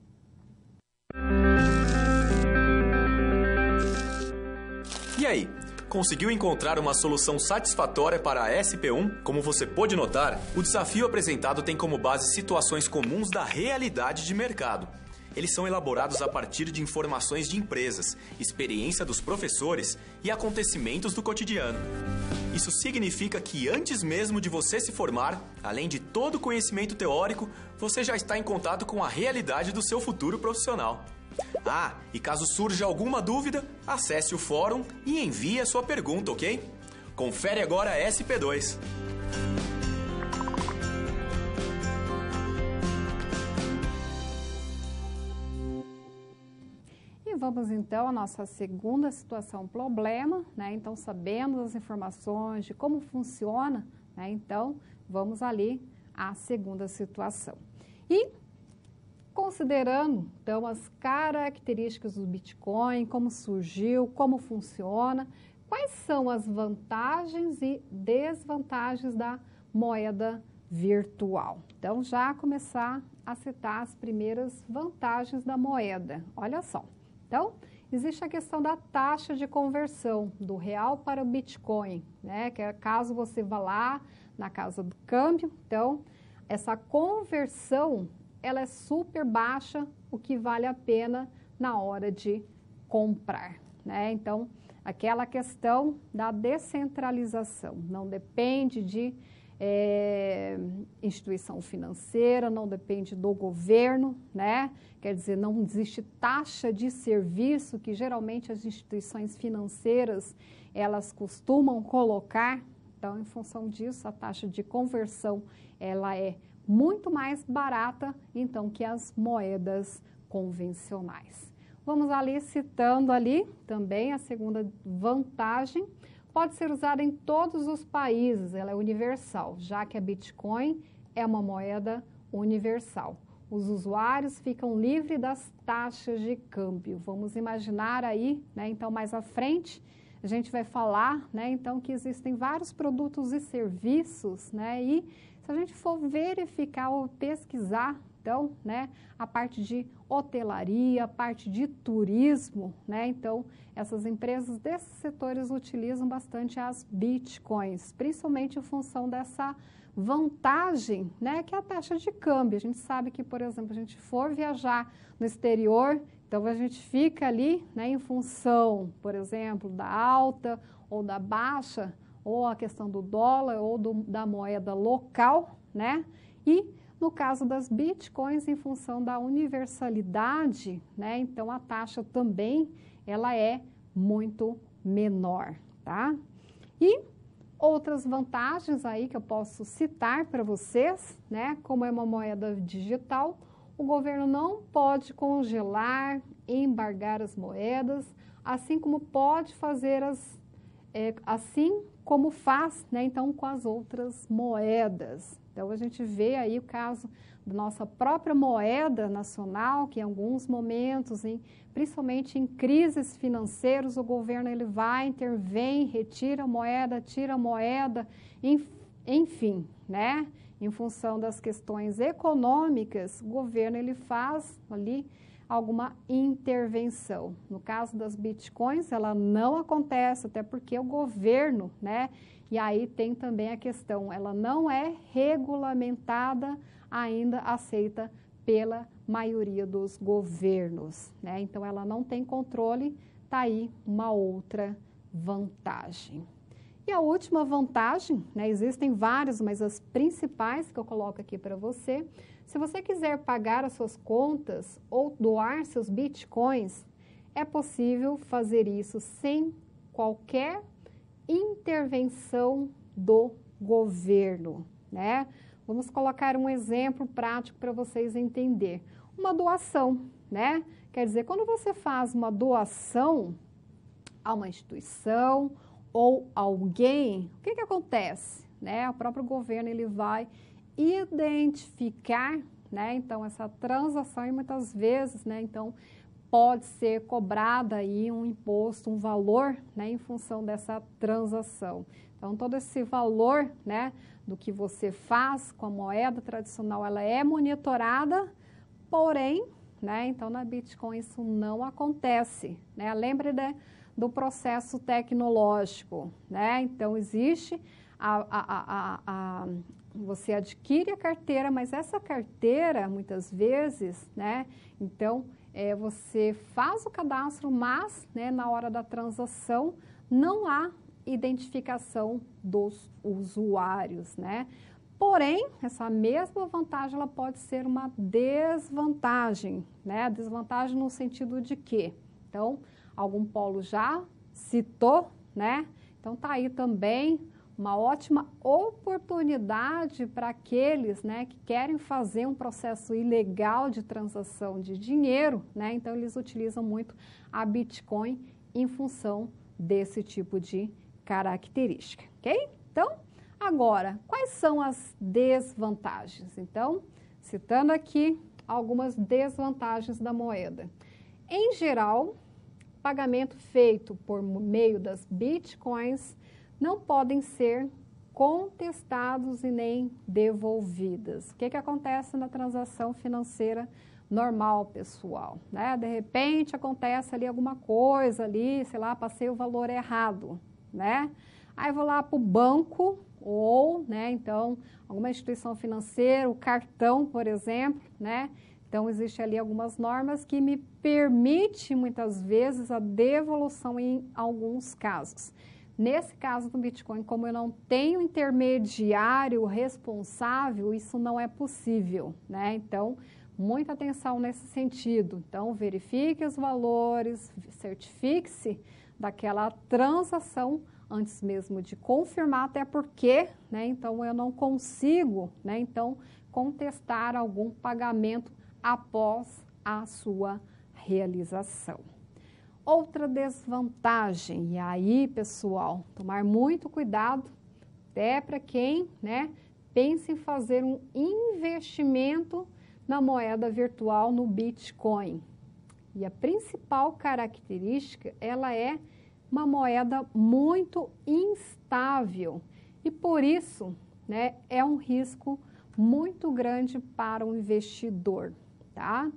S4: E aí, conseguiu encontrar uma solução satisfatória para a S P um? Como você pôde notar, o desafio apresentado tem como base situações comuns da realidade de mercado. Eles são elaborados a partir de informações de empresas, experiência dos professores e acontecimentos do cotidiano. Isso significa que antes mesmo de você se formar, além de todo o conhecimento teórico, você já está em contato com a realidade do seu futuro profissional. Ah, e caso surja alguma dúvida, acesse o fórum e envie a sua pergunta, ok? Confere agora a S P dois.
S1: E vamos então à nossa segunda situação problema, né? Então, sabemos as informações de como funciona, né? Então, vamos ali à segunda situação. E considerando, então, as características do Bitcoin, como surgiu, como funciona, quais são as vantagens e desvantagens da moeda virtual? Então, já começar a citar as primeiras vantagens da moeda. Olha só. Então, existe a questão da taxa de conversão do real para o Bitcoin, né? Que é caso você vá lá na casa do câmbio, então, essa conversão, ela é super baixa, o que vale a pena na hora de comprar, né? Então, aquela questão da descentralização, não depende de é, instituição financeira, não depende do governo, né? Quer dizer, não existe taxa de serviço que geralmente as instituições financeiras elas costumam colocar. Então, em função disso, a taxa de conversão ela é muito mais barata, então, que as moedas convencionais. Vamos ali citando ali também a segunda vantagem. Pode ser usada em todos os países, ela é universal, já que a Bitcoin é uma moeda universal. Os usuários ficam livres das taxas de câmbio. Vamos imaginar aí, né, então mais à frente, a gente vai falar, né, então que existem vários produtos e serviços, né, e se a gente for verificar ou pesquisar, então, né, a parte de hotelaria, a parte de turismo, né, então, essas empresas desses setores utilizam bastante as bitcoins, principalmente em função dessa vantagem, né, que é a taxa de câmbio. A gente sabe que, por exemplo, a gente for viajar no exterior, então a gente fica ali, né, em função, por exemplo, da alta ou da baixa, ou a questão do dólar ou do, da moeda local, né, e no caso das bitcoins, em função da universalidade, né, então a taxa também, ela é muito menor, tá? E outras vantagens aí que eu posso citar para vocês, né, como é uma moeda digital, o governo não pode congelar, embargar as moedas, assim como pode fazer as, é, assim como faz, né, então, com as outras moedas. Então, a gente vê aí o caso da nossa própria moeda nacional, que em alguns momentos, em, principalmente em crises financeiras, o governo ele vai, intervém, retira a moeda, tira a moeda, enfim, né? Em função das questões econômicas, o governo ele faz ali alguma intervenção. No caso das bitcoins, ela não acontece, até porque o governo, né? E aí tem também a questão, ela não é regulamentada, ainda aceita pela maioria dos governos, né? Então, ela não tem controle, tá aí uma outra vantagem. E a última vantagem, né? Existem várias, mas as principais que eu coloco aqui para você, se você quiser pagar as suas contas ou doar seus bitcoins, é possível fazer isso sem qualquer intervenção do governo, né? Vamos colocar um exemplo prático para vocês entenderem. uma doação, né? Quer dizer, quando você faz uma doação a uma instituição ou alguém, o que que acontece? Né? O próprio governo ele vai identificar, né? Então, essa transação e muitas vezes, né? Então, pode ser cobrada aí um imposto, um valor, né? Em função dessa transação. Então, todo esse valor, né? Do que você faz com a moeda tradicional, ela é monitorada, porém, né? Então, na Bitcoin isso não acontece, né? Lembre de, do processo tecnológico, né? Então, existe a, a, a, a, a, você adquire a carteira, mas essa carteira, muitas vezes, né? Então, é, você faz o cadastro, mas, né, na hora da transação, não há identificação dos usuários, né? Porém, essa mesma vantagem, ela pode ser uma desvantagem, né? Desvantagem no sentido de quê? Então, algum polo já citou, né? Então, tá aí também uma ótima oportunidade para aqueles, né, que querem fazer um processo ilegal de transação de dinheiro, né? Então, eles utilizam muito a Bitcoin em função desse tipo de característica, ok? Então, agora, quais são as desvantagens? Então, citando aqui algumas desvantagens da moeda. Em geral, pagamento feito por meio das Bitcoins não podem ser contestados e nem devolvidas. O que que acontece na transação financeira normal, pessoal? Né? De repente, acontece ali alguma coisa ali, sei lá, passei o valor errado, né? Aí vou lá para o banco ou, né, então, alguma instituição financeira, o cartão, por exemplo, né? Então, existe ali algumas normas que me permite, muitas vezes, a devolução em alguns casos. Nesse caso do Bitcoin, como eu não tenho intermediário responsável, isso não é possível, né? Então, muita atenção nesse sentido. Então, verifique os valores, certifique-se daquela transação antes mesmo de confirmar, até porque, né? Então, eu não consigo, né? Então, contestar algum pagamento após a sua realização. Outra desvantagem, e aí, pessoal, tomar muito cuidado, até para quem, né, pensa em fazer um investimento na moeda virtual, no Bitcoin. E a principal característica, ela é uma moeda muito instável e, por isso, né, é um risco muito grande para o investidor, tá?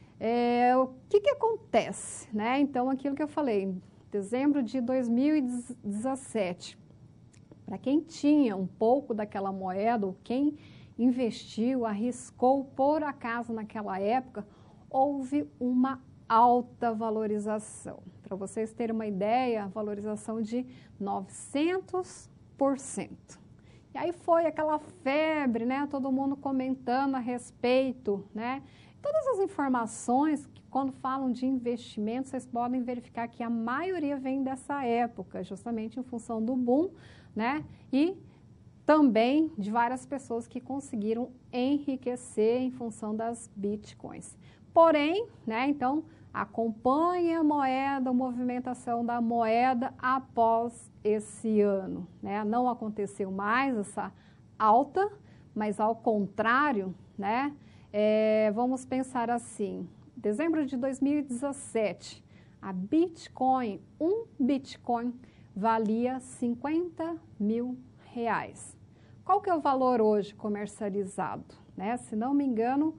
S1: É, o que que acontece, né? Então, aquilo que eu falei, em dezembro de dois mil e dezessete, para quem tinha um pouco daquela moeda, ou quem investiu, arriscou por acaso naquela época, houve uma alta valorização. Para vocês terem uma ideia, a valorização de novecentos por cento. E aí foi aquela febre, né? Todo mundo comentando a respeito, né? Todas as informações que, quando falam de investimentos, vocês podem verificar que a maioria vem dessa época, justamente em função do boom, né? E também de várias pessoas que conseguiram enriquecer em função das Bitcoins. Porém, né? Então, acompanhe a moeda, a movimentação da moeda após esse ano, né? Não aconteceu mais essa alta, mas ao contrário, né? É, vamos pensar assim, dezembro de dois mil e dezessete, a Bitcoin, um Bitcoin valia cinquenta mil reais. Qual que é o valor hoje comercializado? Né? Se não me engano,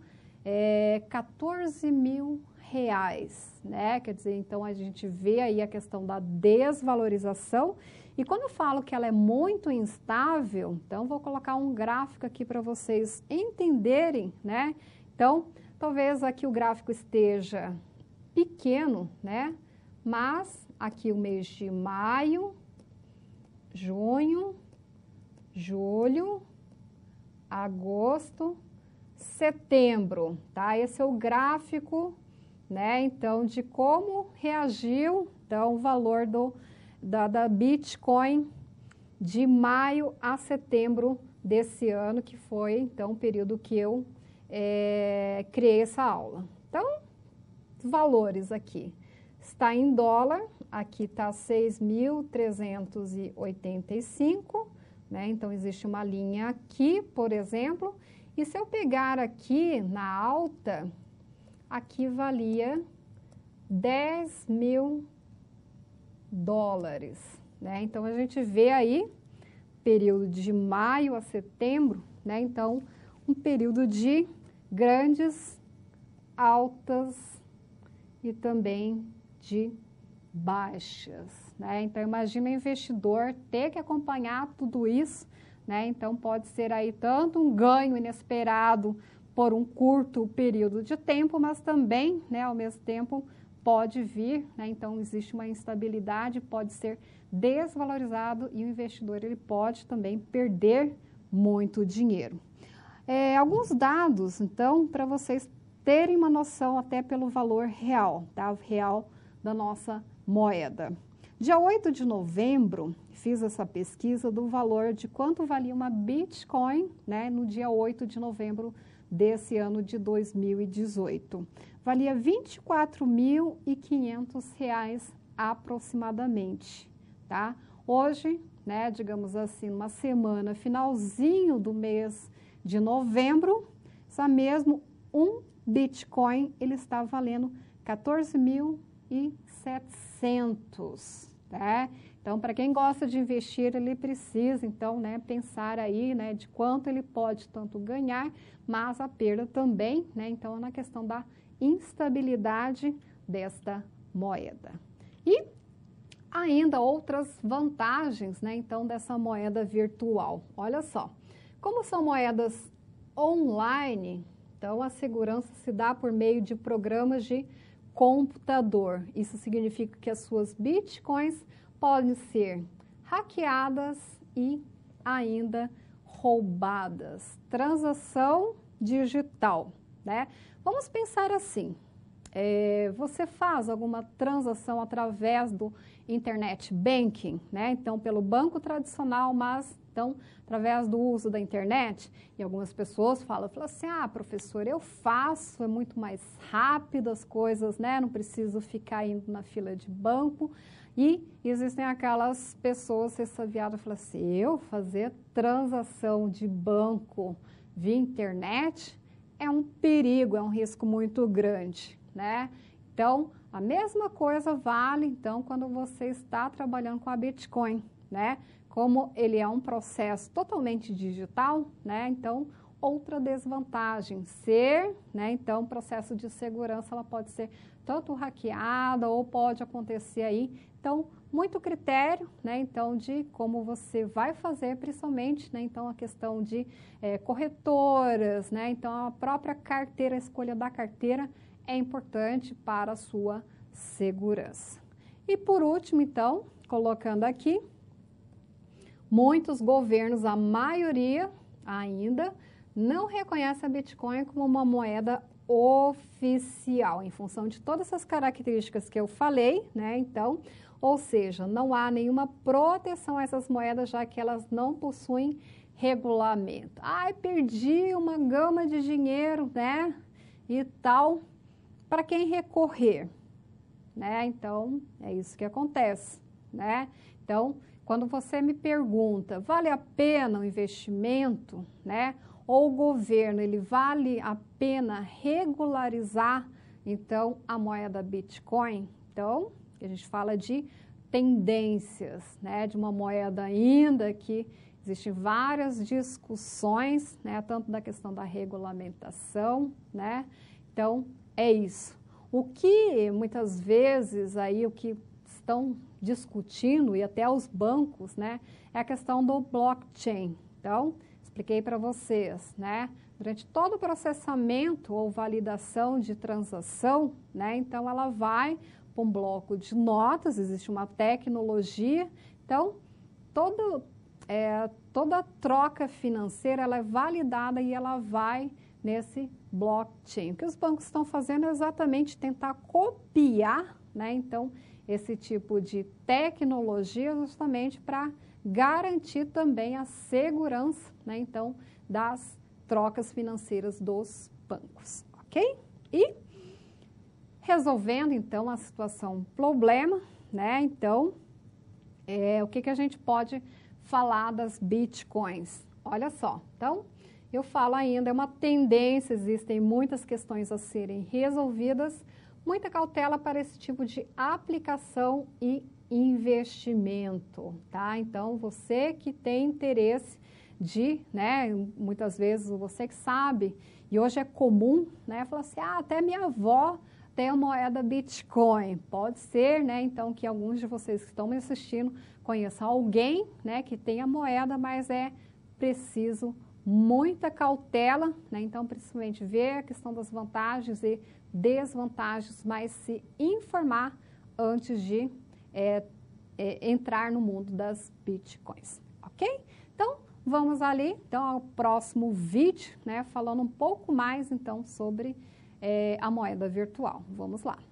S1: é quatorze mil reais, né? Quer dizer, então a gente vê aí a questão da desvalorização. E quando eu falo que ela é muito instável, então vou colocar um gráfico aqui para vocês entenderem, né? Então, talvez aqui o gráfico esteja pequeno, né? Mas aqui o mês de maio, junho, julho, agosto, setembro, tá? Esse é o gráfico, né? Então, de como reagiu, então, o valor do Da, da Bitcoin de maio a setembro desse ano, que foi, então, o período que eu é, criei essa aula. Então, valores aqui. Está em dólar, aqui está seis mil trezentos e oitenta e cinco, né? Então, existe uma linha aqui, por exemplo, e se eu pegar aqui na alta, aqui valia dez mil dólares, né? Então, a gente vê aí, período de maio a setembro, né? Então, um período de grandes altas e também de baixas, né? Então, imagina o investidor ter que acompanhar tudo isso, né? Então, pode ser aí tanto um ganho inesperado por um curto período de tempo, mas também, né, ao mesmo tempo, pode vir, né? Então, existe uma instabilidade, pode ser desvalorizado e o investidor ele pode também perder muito dinheiro. É, alguns dados, então, para vocês terem uma noção até pelo valor real, tá? Real da nossa moeda. Dia oito de novembro, fiz essa pesquisa do valor de quanto valia uma Bitcoin, né, no dia oito de novembro desse ano de dois mil e dezoito. Valia vinte e quatro mil e quinhentos reais aproximadamente, tá? Hoje, né, digamos assim, uma semana, finalzinho do mês de novembro, essa mesmo um Bitcoin, ele está valendo quatorze mil e setecentos, né? Então, para quem gosta de investir, ele precisa, então, né, pensar aí, né, de quanto ele pode tanto ganhar, mas a perda também, né? Então, na questão da instabilidade desta moeda. E ainda outras vantagens, né, então, dessa moeda virtual. Olha só, como são moedas online, então a segurança se dá por meio de programas de computador. Isso significa que as suas bitcoins podem ser hackeadas e ainda roubadas. Transação digital, né? Vamos pensar assim, é, você faz alguma transação através do internet banking, né? Então, pelo banco tradicional, mas então, através do uso da internet, e algumas pessoas falam, falam assim, ah, professor, eu faço, é muito mais rápido as coisas, né? Não preciso ficar indo na fila de banco. E existem aquelas pessoas ressabiadas que falam assim, eu fazer transação de banco via internet é um perigo, é um risco muito grande, né? Então, a mesma coisa vale, então, quando você está trabalhando com a Bitcoin, né? Como ele é um processo totalmente digital, né? Então, outra desvantagem, ser, né? Então, processo de segurança, ela pode ser tanto hackeada ou pode acontecer aí. Então, muito critério, né? Então, de como você vai fazer, principalmente, né? Então, a questão de é, corretoras, né? Então, a própria carteira, a escolha da carteira é importante para a sua segurança. E por último, então, colocando aqui, muitos governos, a maioria ainda, não reconhece a Bitcoin como uma moeda oficial, em função de todas essas características que eu falei, né? Então, ou seja, não há nenhuma proteção a essas moedas, já que elas não possuem regulamento. Ai, perdi uma gama de dinheiro, né? E tal, para quem recorrer, né? Então, é isso que acontece, né? Então, quando você me pergunta, vale a pena o investimento, né? Ou o governo, ele vale a pena regularizar, então, a moeda Bitcoin? Então, a gente fala de tendências, né? De uma moeda ainda que existem várias discussões, né? Tanto da questão da regulamentação, né? Então, é isso. O que muitas vezes aí, o que estão discutindo, e até os bancos, né, é a questão do blockchain. Então, expliquei para vocês, né, durante todo o processamento ou validação de transação, né, então ela vai para um bloco de notas, existe uma tecnologia, então todo, é, toda troca financeira ela é validada e ela vai nesse blockchain. O que os bancos estão fazendo é exatamente tentar copiar, né, então, esse tipo de tecnologia justamente para garantir também a segurança, né, então, das trocas financeiras dos bancos, ok? E resolvendo, então, a situação problema, né? Então, é, o que, que a gente pode falar das bitcoins? Olha só, então, eu falo ainda, é uma tendência, existem muitas questões a serem resolvidas, muita cautela para esse tipo de aplicação e investimento, tá? Então, você que tem interesse de, né, muitas vezes você que sabe, e hoje é comum, né, falar assim, ah, até minha avó tem a moeda Bitcoin. Pode ser, né, então, que alguns de vocês que estão me assistindo conheçam alguém, né, que tem a moeda, mas é preciso muita cautela, né, então, principalmente ver a questão das vantagens e desvantagens, mas se informar antes de é, é, entrar no mundo das Bitcoins, ok? Então, vamos ali, então, ao próximo vídeo, né, falando um pouco mais, então, sobre é, a moeda virtual. Vamos lá.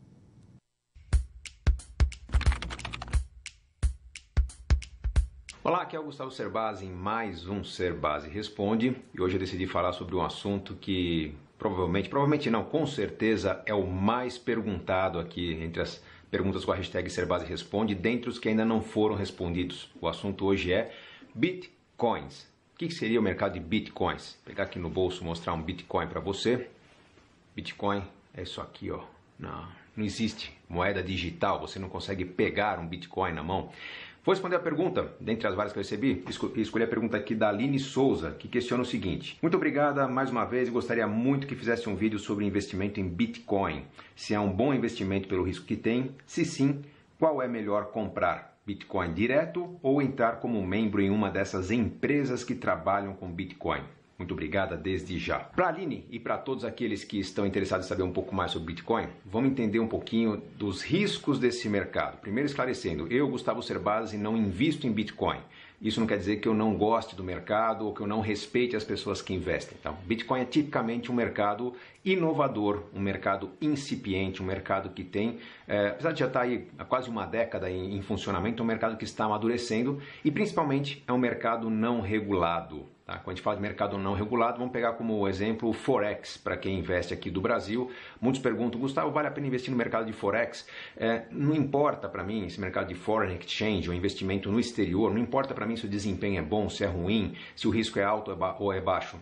S6: Olá, aqui é o Gustavo Cerbasi em mais um Cerbasi Responde, e hoje eu decidi falar sobre um assunto que provavelmente, provavelmente não, com certeza é o mais perguntado aqui entre as perguntas com a hashtag Cerbasi Responde, dentre os que ainda não foram respondidos. O assunto hoje é Bitcoins. O que seria o mercado de Bitcoins? Vou pegar aqui no bolso, mostrar um Bitcoin para você. Bitcoin é isso aqui, ó. Não, não existe moeda digital, você não consegue pegar um Bitcoin na mão. Vou responder a pergunta, dentre as várias que eu recebi, escolhi a pergunta aqui da Aline Souza, que questiona o seguinte. Muito obrigada mais uma vez e gostaria muito que fizesse um vídeo sobre investimento em Bitcoin. Se é um bom investimento pelo risco que tem, se sim, qual é melhor comprar? Bitcoin direto ou entrar como membro em uma dessas empresas que trabalham com Bitcoin? Muito obrigada desde já. Para a Aline e para todos aqueles que estão interessados em saber um pouco mais sobre Bitcoin, vamos entender um pouquinho dos riscos desse mercado. Primeiro esclarecendo, eu, Gustavo Cerbasi, não invisto em Bitcoin. Isso não quer dizer que eu não goste do mercado ou que eu não respeite as pessoas que investem. Então, Bitcoin é tipicamente um mercado inovador, um mercado incipiente, um mercado que tem, é, apesar de já estar aí há quase uma década em, em funcionamento, é um mercado que está amadurecendo e principalmente é um mercado não regulado. Tá? Quando a gente fala de mercado não regulado, vamos pegar como exemplo o Forex, para quem investe aqui do Brasil. Muitos perguntam, Gustavo, vale a pena investir no mercado de Forex? É, não importa para mim esse mercado de Foreign Exchange, ou investimento no exterior, não importa para mim se o desempenho é bom, se é ruim, se o risco é alto ou é baixo.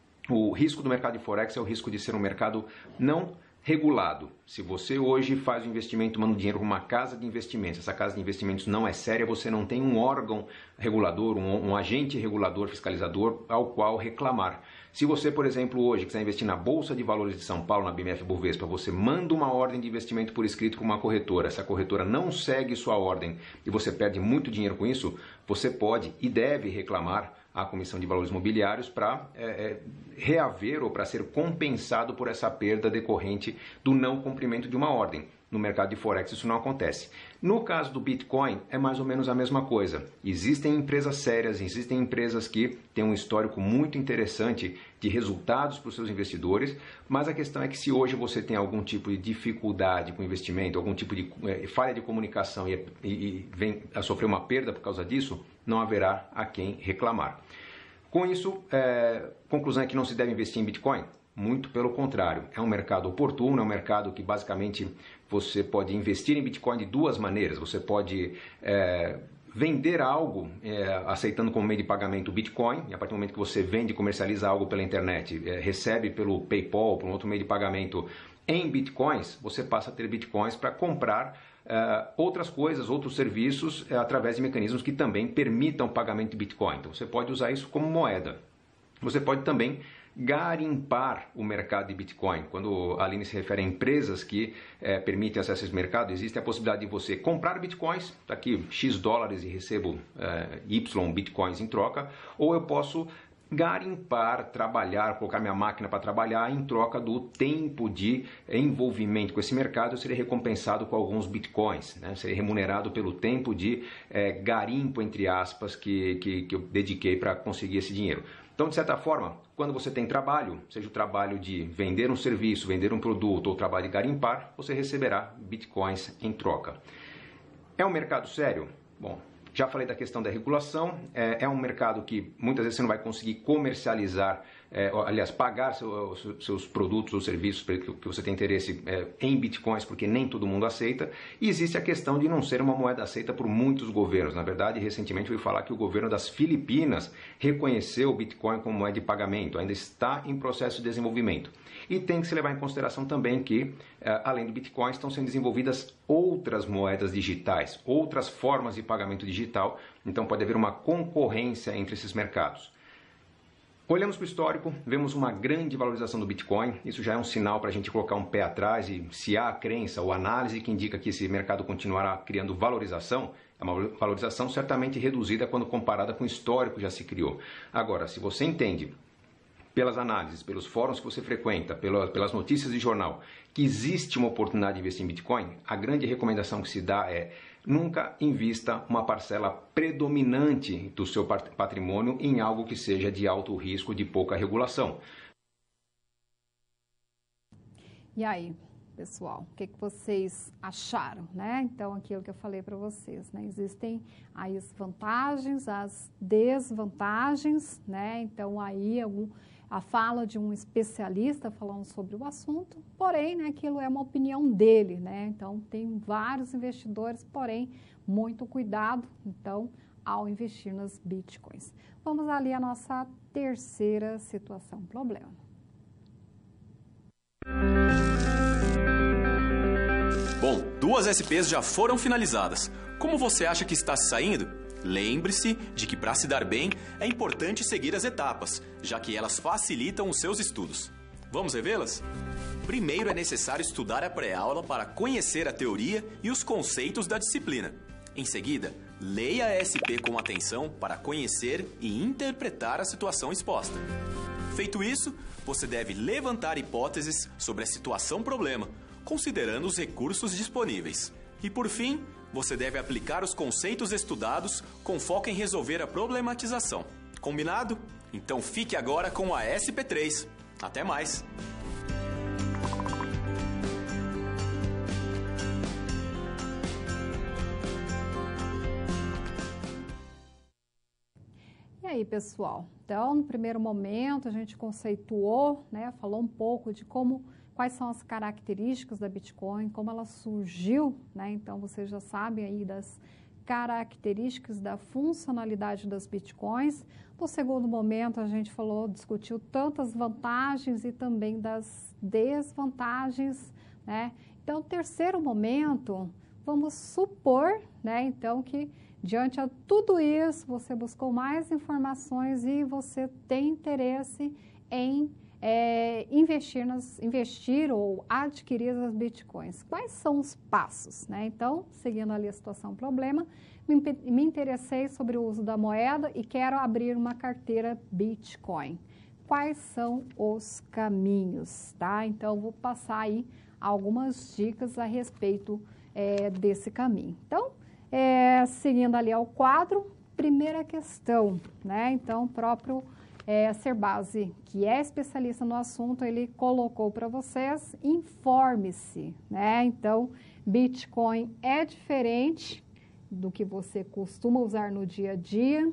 S6: O risco do mercado de Forex é o risco de ser um mercado não regulado. Se você hoje faz um investimento, manda um dinheiro para uma casa de investimentos, essa casa de investimentos não é séria, você não tem um órgão regulador, um, um agente regulador, fiscalizador ao qual reclamar. Se você, por exemplo, hoje quiser investir na Bolsa de Valores de São Paulo, na B M F Bovespa, você manda uma ordem de investimento por escrito para uma corretora, essa corretora não segue sua ordem e você perde muito dinheiro com isso, você pode e deve reclamar à Comissão de Valores Mobiliários para é, é, reaver ou para ser compensado por essa perda decorrente do não cumprimento de uma ordem. No mercado de Forex isso não acontece. No caso do Bitcoin é mais ou menos a mesma coisa. Existem empresas sérias, existem empresas que têm um histórico muito interessante de resultados para os seus investidores, mas a questão é que se hoje você tem algum tipo de dificuldade com o investimento, algum tipo de é, falha de comunicação e, e, e vem a sofrer uma perda por causa disso, não haverá a quem reclamar. Com isso, é, conclusão é que não se deve investir em Bitcoin? Muito pelo contrário, é um mercado oportuno, é um mercado que basicamente você pode investir em Bitcoin de duas maneiras. Você pode é, vender algo é, aceitando como meio de pagamento Bitcoin, e a partir do momento que você vende e comercializa algo pela internet, é, recebe pelo PayPal, por um outro meio de pagamento em Bitcoins, você passa a ter Bitcoins para comprar Uh, outras coisas, outros serviços uh, através de mecanismos que também permitam o pagamento de Bitcoin. Então você pode usar isso como moeda. Você pode também garimpar o mercado de Bitcoin. Quando a Aline se refere a empresas que uh, permitem acesso a esse mercado, existe a possibilidade de você comprar Bitcoins, está aqui X dólares e recebo uh, Y Bitcoins em troca, ou eu posso garimpar, trabalhar, colocar minha máquina para trabalhar em troca do tempo de envolvimento com esse mercado, eu seria recompensado com alguns bitcoins, né? Seria remunerado pelo tempo de é, garimpo, entre aspas, que, que, que eu dediquei para conseguir esse dinheiro. Então, de certa forma, quando você tem trabalho, seja o trabalho de vender um serviço, vender um produto ou o trabalho de garimpar, você receberá bitcoins em troca. É um mercado sério? Bom, já falei da questão da regulação, é, é um mercado que muitas vezes você não vai conseguir comercializar é, aliás, pagar seu, seus produtos ou serviços que você tem interesse é, em bitcoins, porque nem todo mundo aceita. E existe a questão de não ser uma moeda aceita por muitos governos. Na verdade, recentemente eu ouvi falar que o governo das Filipinas reconheceu o Bitcoin como moeda de pagamento, ainda está em processo de desenvolvimento. E tem que se levar em consideração também que, além do Bitcoin, estão sendo desenvolvidas outras moedas digitais, outras formas de pagamento digital, então pode haver uma concorrência entre esses mercados. Olhamos para o histórico, vemos uma grande valorização do Bitcoin, isso já é um sinal para a gente colocar um pé atrás e se há a crença ou análise que indica que esse mercado continuará criando valorização, é uma valorização certamente reduzida quando comparada com o histórico que já se criou. Agora, se você entende pelas análises, pelos fóruns que você frequenta, pelas notícias de jornal, que existe uma oportunidade de investir em Bitcoin, a grande recomendação que se dá é nunca invista uma parcela predominante do seu patrimônio em algo que seja de alto risco, de pouca regulação.
S1: E aí, pessoal, o que, que vocês acharam, né? Então, aquilo que eu falei para vocês, né? Existem aí as vantagens, as desvantagens, né? Então, aí algum... a fala de um especialista falando sobre o assunto, porém, né, aquilo é uma opinião dele, né? Então, tem vários investidores, porém, muito cuidado, então, ao investir nas bitcoins. Vamos ali à nossa terceira situação, problema.
S4: Bom, duas S Ps já foram finalizadas. Como você acha que está se saindo? Lembre-se de que para se dar bem é importante seguir as etapas, já que elas facilitam os seus estudos. Vamos revê-las? Primeiro é necessário estudar a pré-aula para conhecer a teoria e os conceitos da disciplina. Em seguida, leia a S P com atenção para conhecer e interpretar a situação exposta. Feito isso, você deve levantar hipóteses sobre a situação-problema, considerando os recursos disponíveis. E por fim, você deve aplicar os conceitos estudados com foco em resolver a problematização. Combinado? Então fique agora com a S P três. Até mais!
S1: E aí, pessoal? Então, no primeiro momento, a gente conceituou, né, falou um pouco de como, quais são as características da Bitcoin, como ela surgiu, né? Então, vocês já sabem aí das características da funcionalidade das Bitcoins. No segundo momento, a gente falou, discutiu tantas vantagens e também das desvantagens, né? Então, no terceiro momento, vamos supor, né, então, que diante de tudo isso, você buscou mais informações e você tem interesse em é, investir, nas, investir ou adquirir as bitcoins. Quais são os passos, né? Então, seguindo ali a situação problema, me, me interessei sobre o uso da moeda e quero abrir uma carteira Bitcoin. Quais são os caminhos, tá? Então, vou passar aí algumas dicas a respeito é, desse caminho. Então, É, seguindo ali ao quadro, primeira questão, né? Então, o próprio é, Serbasi, que é especialista no assunto, ele colocou para vocês, informe-se, né? Então, Bitcoin é diferente do que você costuma usar no dia a dia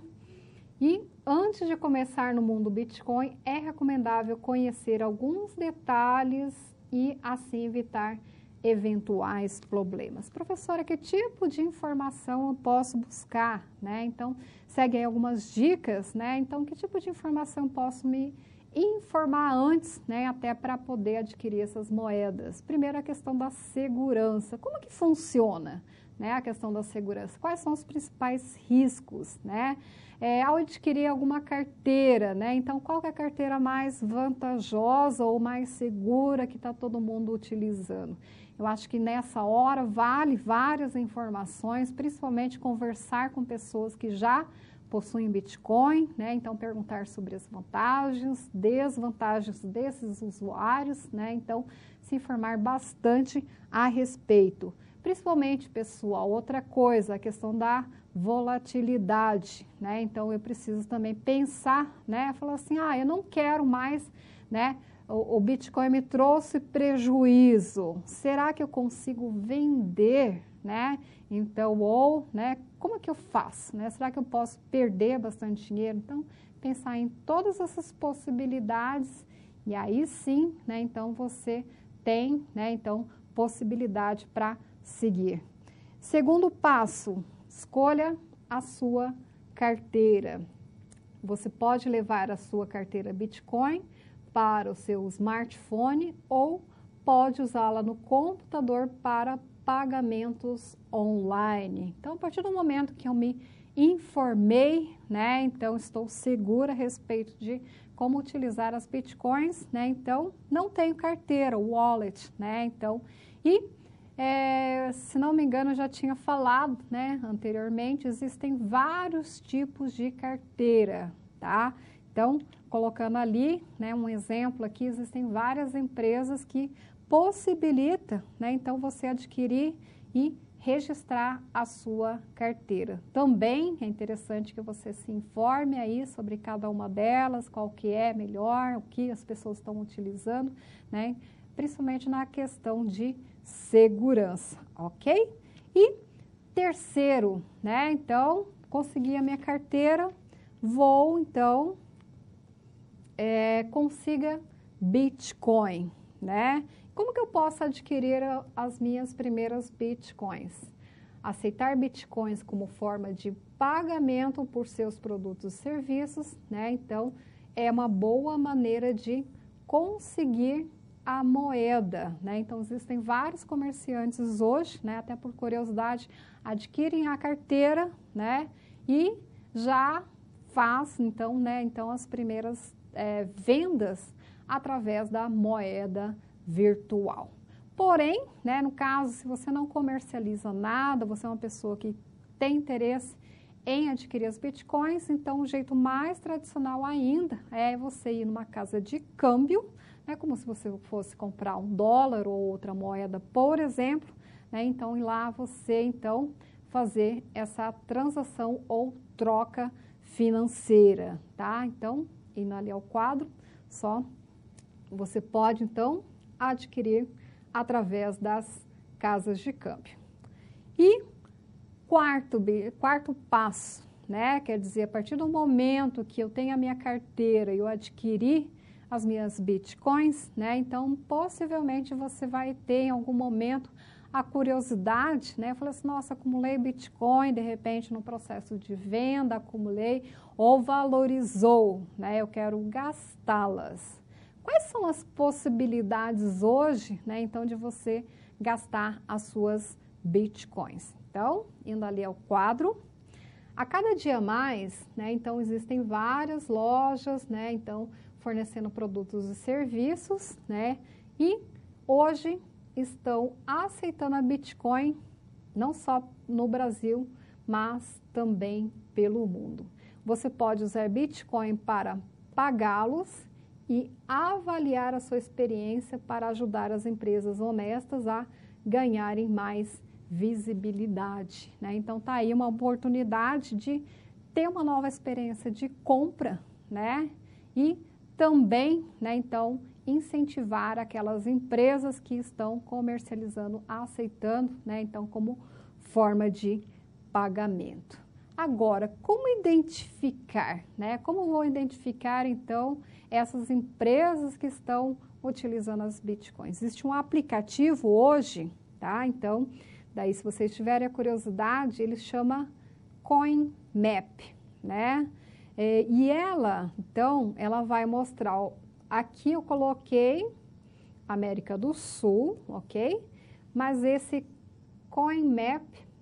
S1: e antes de começar no mundo Bitcoin, é recomendável conhecer alguns detalhes e assim evitar eventuais problemas. Professora, que tipo de informação eu posso buscar, né? Então, segue aí algumas dicas, né? Então, que tipo de informação posso me informar antes, né? Até para poder adquirir essas moedas. Primeiro, a questão da segurança. Como que funciona, né? A questão da segurança. Quais são os principais riscos, né? É, ao adquirir alguma carteira, né? Então, qual que é a carteira mais vantajosa ou mais segura que está todo mundo utilizando? Eu acho que nessa hora vale várias informações, principalmente conversar com pessoas que já possuem Bitcoin, né? Então, perguntar sobre as vantagens, desvantagens desses usuários, né? Então, se informar bastante a respeito. Principalmente, pessoal, outra coisa, a questão da volatilidade, né? Então, eu preciso também pensar, né? Falar assim, ah, eu não quero mais, né? O, o Bitcoin me trouxe prejuízo. Será que eu consigo vender, né? Então, ou, né, como é que eu faço, né? Será que eu posso perder bastante dinheiro? Então, pensar em todas essas possibilidades e aí sim, né, então você tem, né, então, possibilidade para seguir. Segundo passo, escolha a sua carteira. Você pode levar a sua carteira Bitcoin para o seu smartphone ou pode usá-la no computador para pagamentos online. Então, a partir do momento que eu me informei, né, então estou segura a respeito de como utilizar as Bitcoins, né, então não tenho carteira, wallet, né, então, e é, se não me engano eu já tinha falado, né, anteriormente, existem vários tipos de carteira, tá? Então, colocando ali, né, um exemplo aqui, existem várias empresas que possibilitam, né, então você adquirir e registrar a sua carteira. Também é interessante que você se informe aí sobre cada uma delas, qual que é melhor, o que as pessoas estão utilizando, né, principalmente na questão de segurança, ok? E terceiro, né, então, consegui a minha carteira, vou, então, é, consiga Bitcoin, né? Como que eu posso adquirir as minhas primeiras Bitcoins? Aceitar Bitcoins como forma de pagamento por seus produtos e serviços, né? Então, é uma boa maneira de conseguir a moeda, né? Então, existem vários comerciantes hoje, né? Até por curiosidade, adquirem a carteira, né? E já faz, então, né? Então, as primeiras é, vendas através da moeda virtual. Porém, né, no caso, se você não comercializa nada, você é uma pessoa que tem interesse em adquirir as Bitcoins, então o jeito mais tradicional ainda é você ir numa casa de câmbio, né, como se você fosse comprar um dólar ou outra moeda, por exemplo, né, então ir lá você então fazer essa transação ou troca financeira, tá? Então, indo ali ao quadro, só você pode então adquirir através das casas de câmbio. E quarto, quarto passo, né? Quer dizer, a partir do momento que eu tenho a minha carteira e eu adquiri as minhas Bitcoins, né? Então, possivelmente você vai ter em algum momento a curiosidade, né? Falar assim, nossa, acumulei Bitcoin, de repente no processo de venda, acumulei ou valorizou, né? Eu quero gastá-las. Quais são as possibilidades hoje, né, então, de você gastar as suas Bitcoins? Então, indo ali ao quadro, a cada dia mais, né, então, existem várias lojas, né, então, fornecendo produtos e serviços, né, e hoje estão aceitando a Bitcoin, não só no Brasil, mas também pelo mundo. Você pode usar Bitcoin para pagá-los e avaliar a sua experiência para ajudar as empresas honestas a ganharem mais visibilidade, né? Então, tá aí uma oportunidade de ter uma nova experiência de compra, né? E também, né, então, incentivar aquelas empresas que estão comercializando, aceitando, né, então, como forma de pagamento. Agora, como identificar, né? Como vou identificar, então, essas empresas que estão utilizando as Bitcoins? Existe um aplicativo hoje, tá? Então, daí se vocês tiverem a curiosidade, ele chama CoinMap, né? É, e ela, então, ela vai mostrar, ó, aqui eu coloquei América do Sul, ok? Mas esse CoinMap,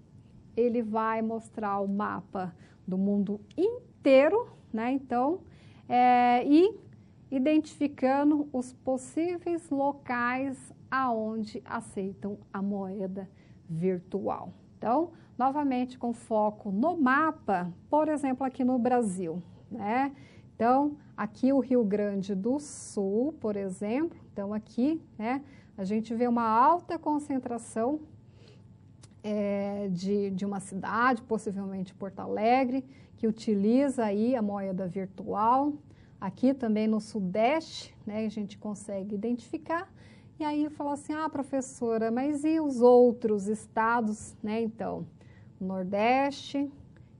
S1: ele vai mostrar o mapa do mundo inteiro, né? Então, é, e identificando os possíveis locais aonde aceitam a moeda virtual. Então, novamente com foco no mapa, por exemplo, aqui no Brasil, né? Então, aqui o Rio Grande do Sul, por exemplo, então aqui, né, a gente vê uma alta concentração É, de, de uma cidade, possivelmente Porto Alegre, que utiliza aí a moeda virtual. Aqui também no Sudeste, né, a gente consegue identificar. E aí fala assim, ah, professora, mas e os outros estados, né? Então, Nordeste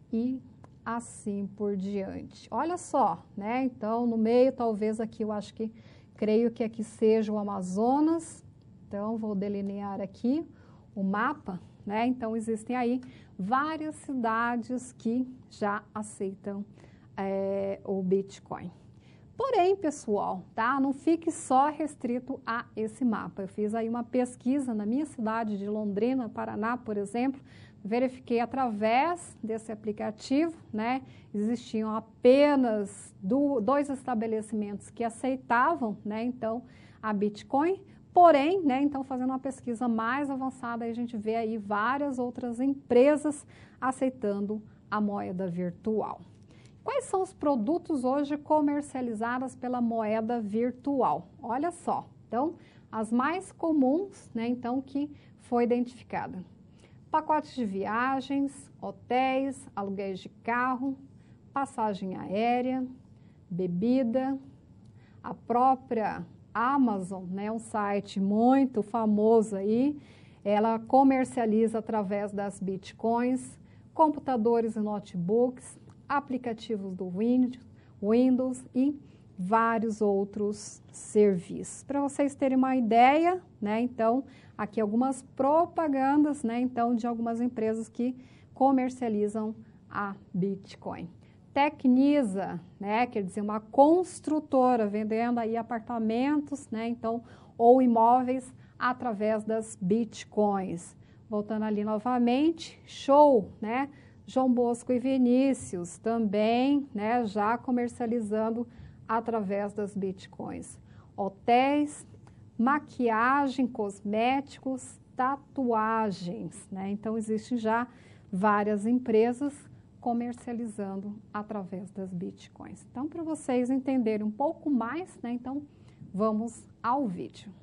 S1: e assim por diante. Olha só, né? Então, no meio, talvez aqui, eu acho que, creio que aqui seja o Amazonas. Então, vou delinear aqui o mapa, né? Então, existem aí várias cidades que já aceitam é, o Bitcoin. Porém, pessoal, tá? Não fique só restrito a esse mapa. Eu fiz aí uma pesquisa na minha cidade de Londrina, Paraná, por exemplo, verifiquei através desse aplicativo, né? Existiam apenas do, dois estabelecimentos que aceitavam, né? Então, a Bitcoin. Porém, né? Então, fazendo uma pesquisa mais avançada, a gente vê aí várias outras empresas aceitando a moeda virtual. Quais são os produtos hoje comercializados pela moeda virtual? Olha só, então, as mais comuns, né, então, que foi identificada. Pacotes de viagens, hotéis, aluguéis de carro, passagem aérea, bebida, a própria Amazon, né, um site muito famoso aí, ela comercializa através das bitcoins, computadores e notebooks, aplicativos do Windows e vários outros serviços. Para vocês terem uma ideia, né, então, aqui algumas propagandas, né, então, de algumas empresas que comercializam a Bitcoin. Tecnisa, né, quer dizer, uma construtora vendendo aí apartamentos, né, então, ou imóveis através das Bitcoins. Voltando ali novamente, Show, né, João Bosco e Vinícius também, né, já comercializando através das Bitcoins. Hotéis, maquiagem, cosméticos, tatuagens, né? Então, existem já várias empresas comercializando através das Bitcoins. Então, para vocês entenderem um pouco mais, né, então, vamos ao vídeo.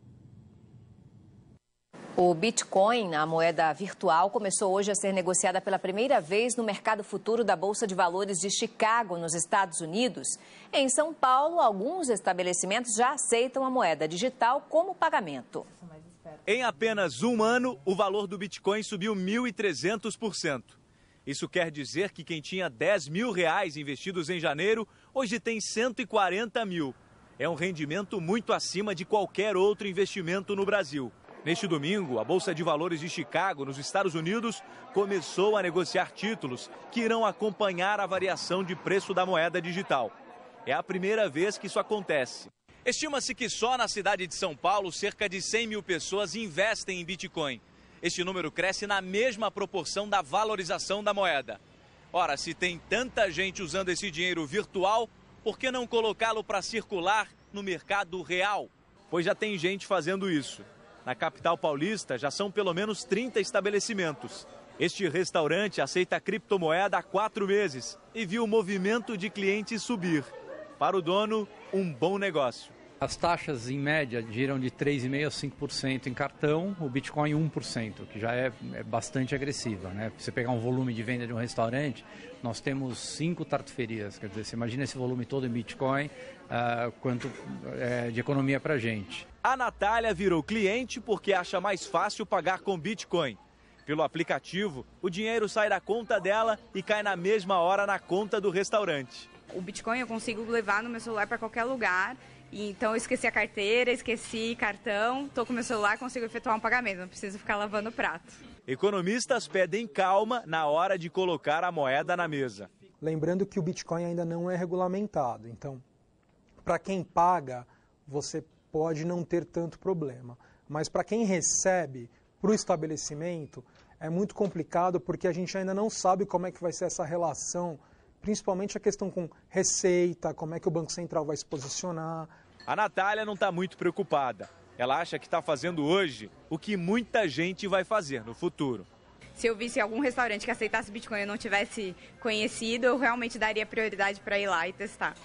S7: O Bitcoin, a moeda virtual, começou hoje a ser negociada pela primeira vez no mercado futuro da Bolsa de Valores de Chicago, nos Estados Unidos. Em São Paulo, alguns estabelecimentos já aceitam a moeda digital como pagamento.
S8: Em apenas um ano, o valor do Bitcoin subiu mil e trezentos por cento. Isso quer dizer que quem tinha dez mil reais investidos em janeiro, hoje tem cento e quarenta mil. É um rendimento muito acima de qualquer outro investimento no Brasil. Neste domingo, a Bolsa de Valores de Chicago, nos Estados Unidos, começou a negociar títulos que irão acompanhar a variação de preço da moeda digital. É a primeira vez que isso acontece. Estima-se que só na cidade de São Paulo, cerca de cem mil pessoas investem em Bitcoin. Este número cresce na mesma proporção da valorização da moeda. Ora, se tem tanta gente usando esse dinheiro virtual, por que não colocá-lo para circular no mercado real? Pois já tem gente fazendo isso. Na capital paulista, já são pelo menos trinta estabelecimentos. Este restaurante aceita a criptomoeda há quatro meses e viu o movimento de clientes subir. Para o dono, um bom negócio.
S9: As taxas, em média, giram de três vírgula cinco por cento a cinco por cento em cartão, o Bitcoin um por cento, que já é, é bastante agressiva, né? Se você pegar um volume de venda de um restaurante, nós temos cinco tartuferias, quer dizer, você imagina esse volume todo em Bitcoin, uh, quanto é, de economia para a gente.
S8: A Natália virou cliente porque acha mais fácil pagar com Bitcoin. Pelo aplicativo, o dinheiro sai da conta dela e cai na mesma hora na conta do restaurante.
S10: O Bitcoin eu consigo levar no meu celular para qualquer lugar. Então eu esqueci a carteira, esqueci cartão, estou com meu celular, consigo efetuar um pagamento, não preciso ficar lavando o prato.
S8: Economistas pedem calma na hora de colocar a moeda na mesa.
S11: Lembrando que o Bitcoin ainda não é regulamentado, então para quem paga, você pode não ter tanto problema. Mas para quem recebe, para o estabelecimento, é muito complicado porque a gente ainda não sabe como é que vai ser essa relação, principalmente a questão com receita, como é que o Banco Central vai se posicionar.
S8: A Natália não está muito preocupada. Ela acha que está fazendo hoje o que muita gente vai fazer no futuro.
S10: Se eu visse algum restaurante que aceitasse Bitcoin e eu não tivesse conhecido, eu realmente daria prioridade para ir lá e testar.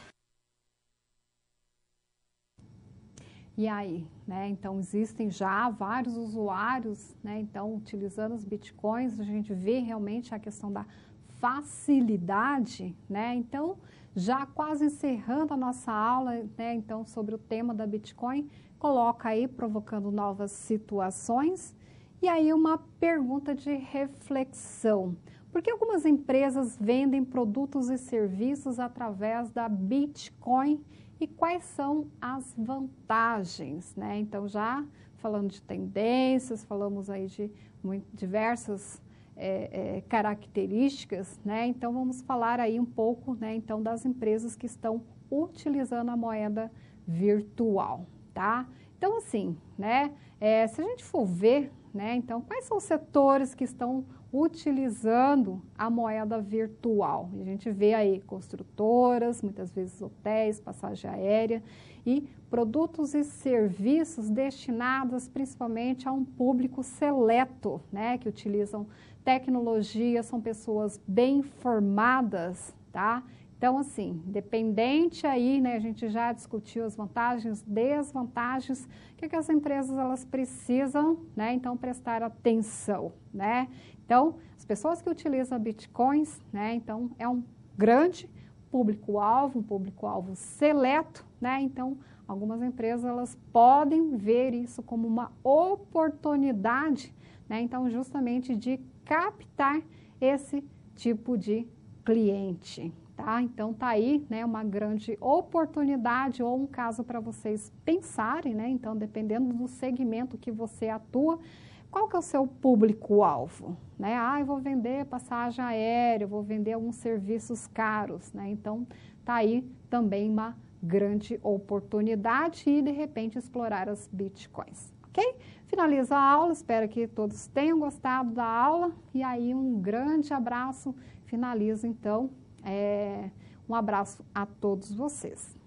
S1: E aí, né? Então, existem já vários usuários, né? Então, utilizando os Bitcoins, a gente vê realmente a questão da facilidade, né? Então, já quase encerrando a nossa aula, né, então, sobre o tema da Bitcoin, coloca aí, provocando novas situações. E aí uma pergunta de reflexão. Por que algumas empresas vendem produtos e serviços através da Bitcoin e quais são as vantagens, né? Então, já falando de tendências, falamos aí de muito, diversas é, é, características, né? Então, vamos falar aí um pouco, né, então, das empresas que estão utilizando a moeda virtual, tá? Então, assim, né, é, se a gente for ver, né, então, quais são os setores que estão utilizando a moeda virtual? A gente vê aí construtoras, muitas vezes hotéis, passagem aérea e produtos e serviços destinados principalmente a um público seleto, né, que utilizam tecnologia, são pessoas bem formadas, tá? Então, assim, dependente aí, né, a gente já discutiu as vantagens, desvantagens, o que, que as empresas elas precisam, né, então, prestar atenção, né? Então, as pessoas que utilizam bitcoins, né, então, é um grande público-alvo, um público-alvo seleto, né? Então, algumas empresas elas podem ver isso como uma oportunidade, né? Então, justamente de captar esse tipo de cliente, tá? Então, tá aí, né, uma grande oportunidade ou um caso para vocês pensarem, né? Então, dependendo do segmento que você atua, qual que é o seu público-alvo, né? Ah, eu vou vender passagem aérea, eu vou vender alguns serviços caros, né? Então, tá aí também uma grande oportunidade e, de repente, explorar as bitcoins, ok? Finaliza a aula, espero que todos tenham gostado da aula e aí um grande abraço, finalizo então, é, um abraço a todos vocês.